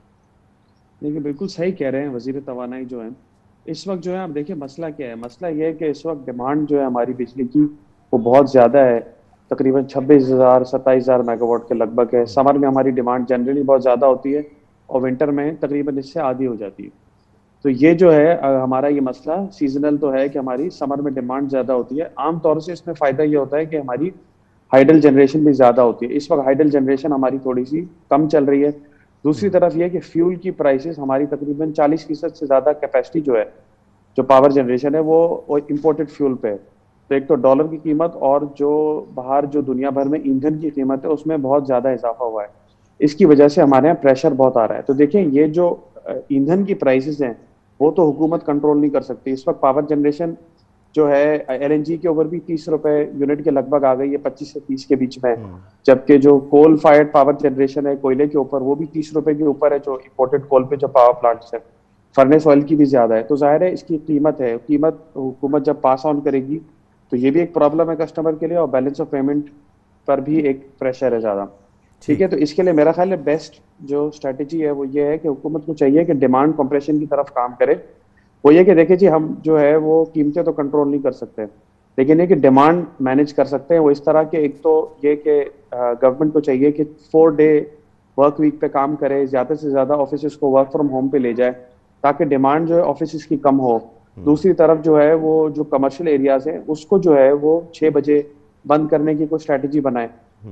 देखिए, बिल्कुल सही कह रहे हैं वज़ीर तवानाई जो है। इस वक्त जो है आप देखिए मसला क्या है। मसला ये है कि इस वक्त डिमांड जो है हमारी बिजली की वो बहुत ज़्यादा है, तकरीबन छब्बीस हज़ार सत्ताईस हज़ार मेगावाट के लगभग है। समर में हमारी डिमांड जनरली बहुत ज़्यादा होती है और विंटर में तकरीबन इससे आधी हो जाती है। तो ये जो है हमारा ये मसला सीजनल तो है कि हमारी समर में डिमांड ज़्यादा होती है। आम तौर से इसमें फ़ायदा ये होता है कि हमारी हाइडल जनरेशन भी ज़्यादा होती है। इस वक्त हाइडल जनरेशन हमारी थोड़ी सी कम चल रही है। दूसरी तरफ ये कि फ्यूल की प्राइसेस हमारी तकरीबन चालीस फीसद से ज़्यादा कैपेसिटी जो है, जो पावर जनरेशन है, वो इम्पोर्टेड फ्यूल पे है। तो एक तो डॉलर की कीमत और जो बाहर जो दुनिया भर में ईंधन की कीमत है उसमें बहुत ज़्यादा इजाफा हुआ है। इसकी वजह से हमारे यहाँ प्रेशर बहुत आ रहा है। तो देखें, ये जो ईंधन की प्राइसेस हैं वो तो हुकूमत कंट्रोल नहीं कर सकती। इस वक्त पावर जनरेशन जो है एलएनजी के ऊपर भी तीस रुपए यूनिट के लगभग आ गई है, पच्चीस से तीस के बीच में। जबकि जो कोल फायर्ड पावर जनरेशन है कोयले के ऊपर, वो भी तीस रुपए के ऊपर है, जो इम्पोर्टेड कोल पे जो पावर प्लांट्स है। फर्नेस ऑयल की भी ज्यादा है। तो जाहिर है इसकी कीमत है, कीमत हुकूमत जब पास ऑन करेगी तो ये भी एक प्रॉब्लम है कस्टमर के लिए, और बैलेंस ऑफ पेमेंट पर भी एक प्रेशर है ज़्यादा। ठीक है, तो इसके लिए मेरा ख्याल है बेस्ट जो स्ट्रेटजी है वो ये है कि हुकूमत को चाहिए कि डिमांड कंप्रेशन की तरफ काम करे। वो ये कि देखिए जी, हम जो है वो कीमतें तो कंट्रोल नहीं कर सकते, लेकिन ये कि डिमांड मैनेज कर सकते हैं। वो इस तरह के, एक तो ये कि गवर्नमेंट को चाहिए कि फोर डे वर्क वीक पे काम करे, ज़्यादा से ज़्यादा ऑफिस को वर्क फ्रॉम होम पे ले जाए ताकि डिमांड जो है ऑफिस की कम हो। दूसरी तरफ जो है वो जो कमर्शियल एरियाज है उसको जो है वो छः बजे बंद करने की कोई स्ट्रैटेजी बनाए।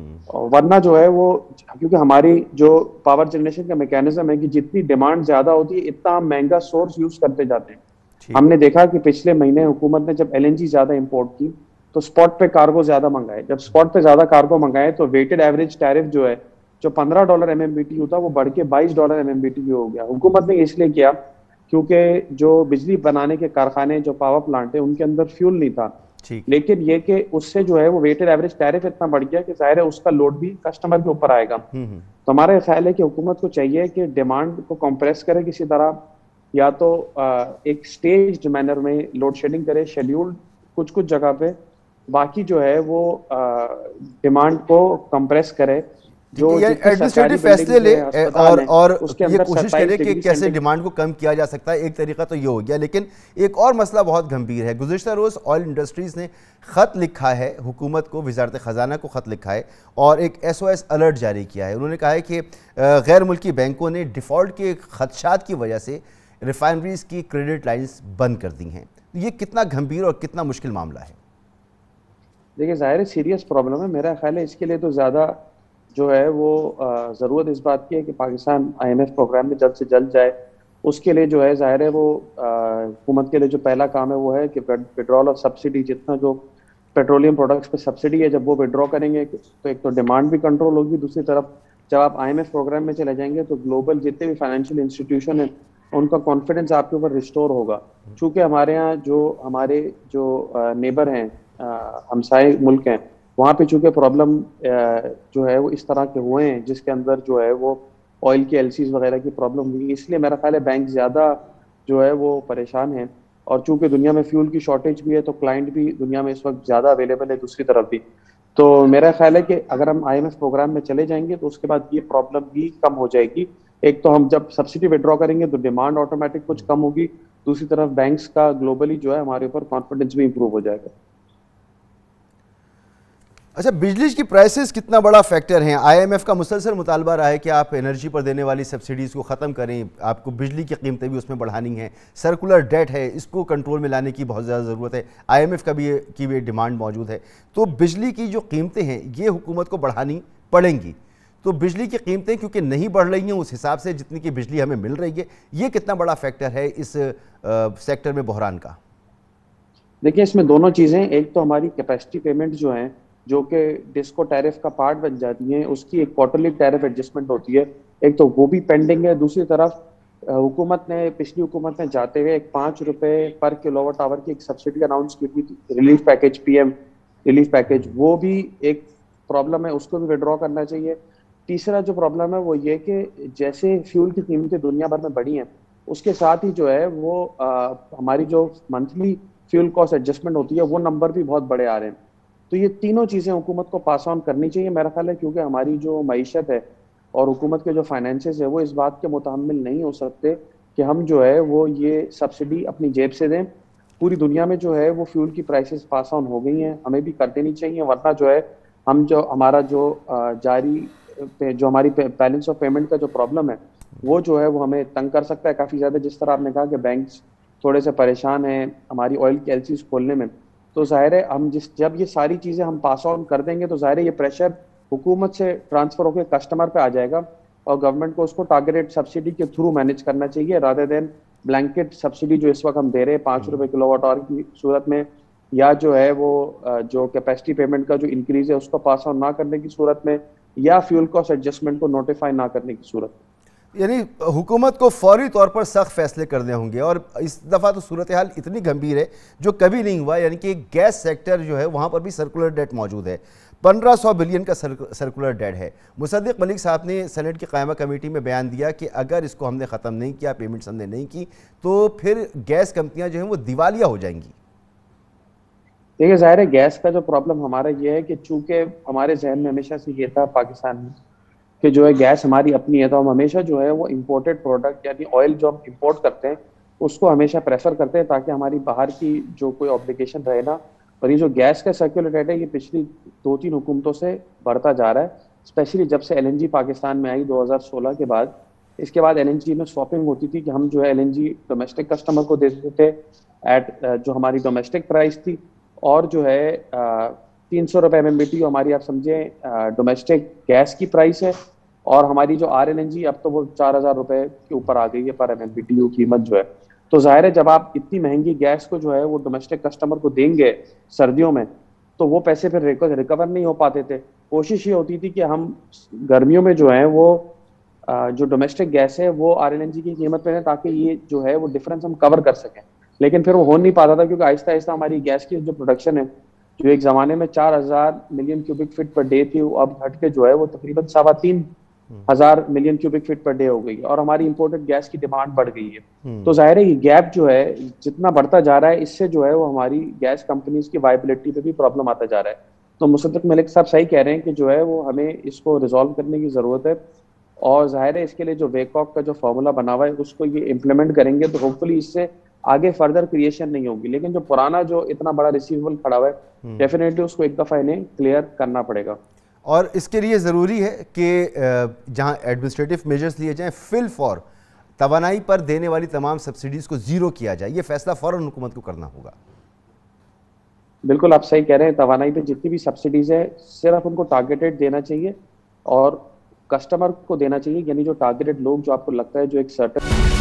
वरना जो है वो, क्योंकि हमारी जो पावर जनरेशन का मैकेनिज्म है कि जितनी डिमांड ज्यादा होती है इतना हम महंगा सोर्स यूज करते जाते हैं। हमने देखा कि पिछले महीने हुकूमत ने जब एलएनजी ज्यादा इंपोर्ट की तो स्पॉट पे कार्गो ज्यादा मंगाए। जब स्पॉट पे ज्यादा कार्गो मंगाए तो वेटेड एवरेज टैरिफ जो है, जो पंद्रह dollar M M B T होता वो बढ़ के बाईस dollar M M B T हो गया। हुकूमत ने इसलिए किया क्योंकि जो बिजली बनाने के कारखाने, जो पावर प्लांट है, उनके अंदर फ्यूल नहीं था। लेकिन ये कि उससे जो है वो वेटेड एवरेज टैरिफ इतना बढ़ गया कि जाहिर है उसका लोड भी कस्टमर के ऊपर आएगा। तो हमारा ख्याल है कि हुकूमत को चाहिए कि डिमांड को कंप्रेस करे किसी तरह, या तो एक स्टेज्ड मैनर में लोड शेडिंग करे, शेड्यूल्ड कुछ कुछ जगह पे, बाकी जो है वो डिमांड को कंप्रेस करे, जो एडमिनिस्ट्रेटिव फैसले ले और और ये कोशिश करे कि कैसे डिमांड को कम किया जा सकता है। एक तरीका तो ये हो गया, लेकिन एक और मसला बहुत गंभीर है। गुज़िश्ता रोज़ ऑयल इंडस्ट्रीज़ ने ख़त लिखा है हुकूमत को, वज़ारत ख़जाना को ख़त लिखा है और एक एस ओ एस अलर्ट जारी किया है। उन्होंने कहा है कि गैर मुल्की बैंकों ने डिफ़ॉल्ट के खदशात की वजह से रिफाइनरीज़ की क्रेडिट लाइन्स बंद कर दी हैं। ये कितना गंभीर और कितना मुश्किल मामला है? देखिए, ज़ाहिर है सीरियस प्रॉब्लम है। मेरा ख्याल है इसके लिए तो ज़्यादा जो है वो ज़रूरत इस बात की है कि Pakistan I M F programme में जल्द से जल्द जाए। उसके लिए जो है ज़ाहिर है वो हुकूमत के लिए जो पहला काम है वो है कि विड्रॉल ऑफ सब्सिडी, जितना जो पेट्रोलियम प्रोडक्ट्स पे सब्सिडी है, जब वो विड्रॉ करेंगे तो एक तो डिमांड भी कंट्रोल होगी। दूसरी तरफ जब आप आई एम एफ प्रोग्राम में चले जाएंगे तो ग्लोबल जितने भी फाइनेंशियल इंस्टीट्यूशन हैं उनका कॉन्फिडेंस आपके ऊपर रिस्टोर होगा। चूँकि हमारे यहाँ जो हमारे जो नेबर हैं, हमसाए मुल्क हैं, वहाँ पे चूंकि प्रॉब्लम जो है वो इस तरह के हुए हैं जिसके अंदर जो है वो ऑयल की एलसीज वगैरह की प्रॉब्लम हुई, इसलिए मेरा ख्याल है बैंक ज़्यादा जो है वो परेशान है। और चूंकि दुनिया में फ्यूल की शॉर्टेज भी है तो क्लाइंट भी दुनिया में इस वक्त ज़्यादा अवेलेबल है दूसरी तरफ भी। तो मेरा ख्याल है कि अगर हम आईएमएफ प्रोग्राम में चले जाएंगे तो उसके बाद ये प्रॉब्लम भी कम हो जाएगी। एक तो हम जब सब्सिडी विड्रॉ करेंगे तो डिमांड ऑटोमेटिक कुछ कम होगी, दूसरी तरफ बैंक्स का ग्लोबली जो है हमारे ऊपर कॉन्फिडेंस भी इंप्रूव हो जाएगा। अच्छा, बिजली की प्राइसेस कितना बड़ा फैक्टर हैं? आईएमएफ का मुसलसल मुतालबा रहा है कि आप एनर्जी पर देने वाली सब्सिडीज़ को ख़त्म करें, आपको बिजली की कीमतें भी उसमें बढ़ानी हैं, सर्कुलर डेट है, इसको कंट्रोल में लाने की बहुत ज़्यादा ज़रूरत है, आईएमएफ का भी की भी डिमांड मौजूद है। तो बिजली की जो कीमतें हैं ये हुकूमत को बढ़ानी पड़ेंगी। तो बिजली की कीमतें क्योंकि नहीं बढ़ रही हैं उस हिसाब से जितनी की बिजली हमें मिल रही है, ये कितना बड़ा फैक्टर है इस आ, सेक्टर में बहरान का? देखिए, इसमें दोनों चीज़ें, एक तो हमारी कैपेसिटी पेमेंट जो है जो कि डिस्को टैरिफ का पार्ट बन जाती है, उसकी एक क्वार्टरली टैरिफ एडजस्टमेंट होती है, एक तो वो भी पेंडिंग है। दूसरी तरफ हुकूमत ने पिछली हुकूमत ने जाते हुए एक पाँच रुपये पर किलोवाट आवर की एक सब्सिडी अनाउंस की थी, relief package, PM relief package, वो भी एक प्रॉब्लम है, उसको भी विड्रॉ करना चाहिए। तीसरा जो प्रॉब्लम है वो ये कि जैसे फ्यूल की कीमतें दुनिया भर में बढ़ी हैं उसके साथ ही जो है वो आ, हमारी जो मंथली फ्यूल कॉस्ट एडजस्टमेंट होती है वो नंबर भी बहुत बड़े आ रहे हैं। तो ये तीनों चीज़ें हुकूमत को पास ऑन करनी चाहिए मेरा ख्याल है, क्योंकि हमारी जो मईशत है और हुकूमत के जो फाइनेंसेस है वो इस बात के मुतामिल नहीं हो सकते कि हम जो है वो ये सब्सिडी अपनी जेब से दें। पूरी दुनिया में जो है वो फ्यूल की प्राइसेस पास ऑन हो गई हैं, हमें भी कर देनी चाहिए, वरना जो है हम जो हमारा जो जारी जो हमारी बैलेंस ऑफ पेमेंट का जो प्रॉब्लम है वो जो है वो हमें तंग कर सकता है काफ़ी ज़्यादा। जिस तरह आपने कहा कि बैंक्स थोड़े से परेशान हैं हमारी ऑयल की एलसीज खोलने में, तो ज़ाहिर है हम जिस जब ये सारी चीज़ें हम पास ऑन कर देंगे तो ज़ाहिर है ये प्रेशर हुकूमत से ट्रांसफ़र होकर कस्टमर पे आ जाएगा और गवर्नमेंट को उसको टारगेटेड सब्सिडी के थ्रू मैनेज करना चाहिए, रादर देन ब्लैंकेट सब्सिडी जो इस वक्त हम दे रहे हैं पाँच रुपये किलोवाट आवर की सूरत में, या जो है वो जो कैपेसिटी पेमेंट का जो इंक्रीज है उसको पास ऑन ना करने की सूरत में, या फ्यूल कॉस्ट एडजस्टमेंट को नोटिफाई ना करने की सूरत में। यानी हुकूमत को फौरी तौर पर सख्त फैसले करने होंगे। और इस दफ़ा तो सूरत हाल इतनी गंभीर है जो कभी नहीं हुआ, यानी कि गैस सेक्टर जो है वहाँ पर भी सर्कुलर डेट मौजूद है, पंद्रह सौ बिलियन का सर्कुलर डेट है। मुसद्दिक मलिक साहब ने सेनेट की कायमा कमेटी में बयान दिया कि अगर इसको हमने ख़त्म नहीं किया, पेमेंट्स हमने नहीं की, तो फिर गैस कंपनियाँ जो हैं वो दिवालिया हो जाएंगी। देखिए, ज़ाहिर है गैस का जो प्रॉब्लम हमारा ये है कि चूँकि हमारे जहन में हमेशा से ये था पाकिस्तान में कि जो है गैस हमारी अपनी है, तो हम हमेशा जो है वो इम्पोर्टेड प्रोडक्ट यानी ऑयल जो हम इम्पोर्ट करते हैं उसको हमेशा प्रेफर करते हैं ताकि हमारी बाहर की जो कोई ऑब्लिगेशन रहे ना। और ये जो गैस का सर्कुलर डेट है ये पिछली दो तीन हुकूमतों से बढ़ता जा रहा है, स्पेशली जब से एलएनजी पाकिस्तान में आई दो हज़ार सोलह के बाद। इसके बाद एलएनजी में स्वैपिंग होती थी कि हम जो है एलएनजी डोमेस्टिक कस्टमर को देते थे एट जो हमारी डोमेस्टिक प्राइस थी, और जो है तीन सौ रुपये एम एम बी टी हमारी आप समझें डोमेस्टिक गैस की प्राइस है, और हमारी जो आर एन एन जी अब तो वो चार हज़ार रुपये के ऊपर आ गई है पर M M B T U कीमत जो है। तो जाहिर है जब आप इतनी महंगी गैस को जो है वो डोमेस्टिक कस्टमर को देंगे सर्दियों में तो वो पैसे फिर रिकवर नहीं हो पाते थे। कोशिश ये होती थी कि हम गर्मियों में जो है वो जो डोमेस्टिक गैस है वो आर एन एन जी की कीमत पे दें ताकि ये जो है वो डिफरेंस हम कवर कर सकें, लेकिन फिर वो हो नहीं पाता था क्योंकि आहिस्ता आहिस्ता हमारी गैस की जो प्रोडक्शन है जो एक ज़माने में चार हज़ार million cubic feet per day थी वो अब घट के जो है वो तकरीबन सवा तीन हजार million cubic feet per day हो गई और हमारी इंपोर्टेड गैस की डिमांड बढ़ गई है। तो जाहिर है ये गैप जो है जितना बढ़ता जा रहा है इससे जो है वो हमारी गैस कंपनीज की वायबिलिटी पे भी प्रॉब्लम आता जा रहा है। तो मुसद्दिक मलिक साहब सही कह रहे हैं कि जो है वो हमें इसको रिजॉल्व करने की ज़रूरत है, और जाहिर है इसके लिए जो वेकॉक का जो फॉर्मूला बना हुआ है उसको ये इम्प्लीमेंट करेंगे तो होपफुली इससे आगे फर्दर क्रिएशन नहीं होगी। लेकिन जो पुराना जो इतना बड़ा रिसीवेबल खड़ा हुआ है डेफिनेटली उसको एक दफ़ा इन्हें क्लियर करना पड़ेगा। और इसके लिए ज़रूरी है कि जहां एडमिनिस्ट्रेटिव मेजर्स लिए जाएं, फिल फॉर तवानाई पर देने वाली तमाम सब्सिडीज़ को ज़ीरो किया जाए। ये फैसला फ़ौरन हुकूमत को करना होगा। बिल्कुल आप सही कह रहे हैं, तवानाई पे जितनी भी सब्सिडीज़ है सिर्फ उनको टारगेटेड देना चाहिए और कस्टमर को देना चाहिए, यानी जो टारगेटेड लोग जो आपको लगता है जो एक सर्टेन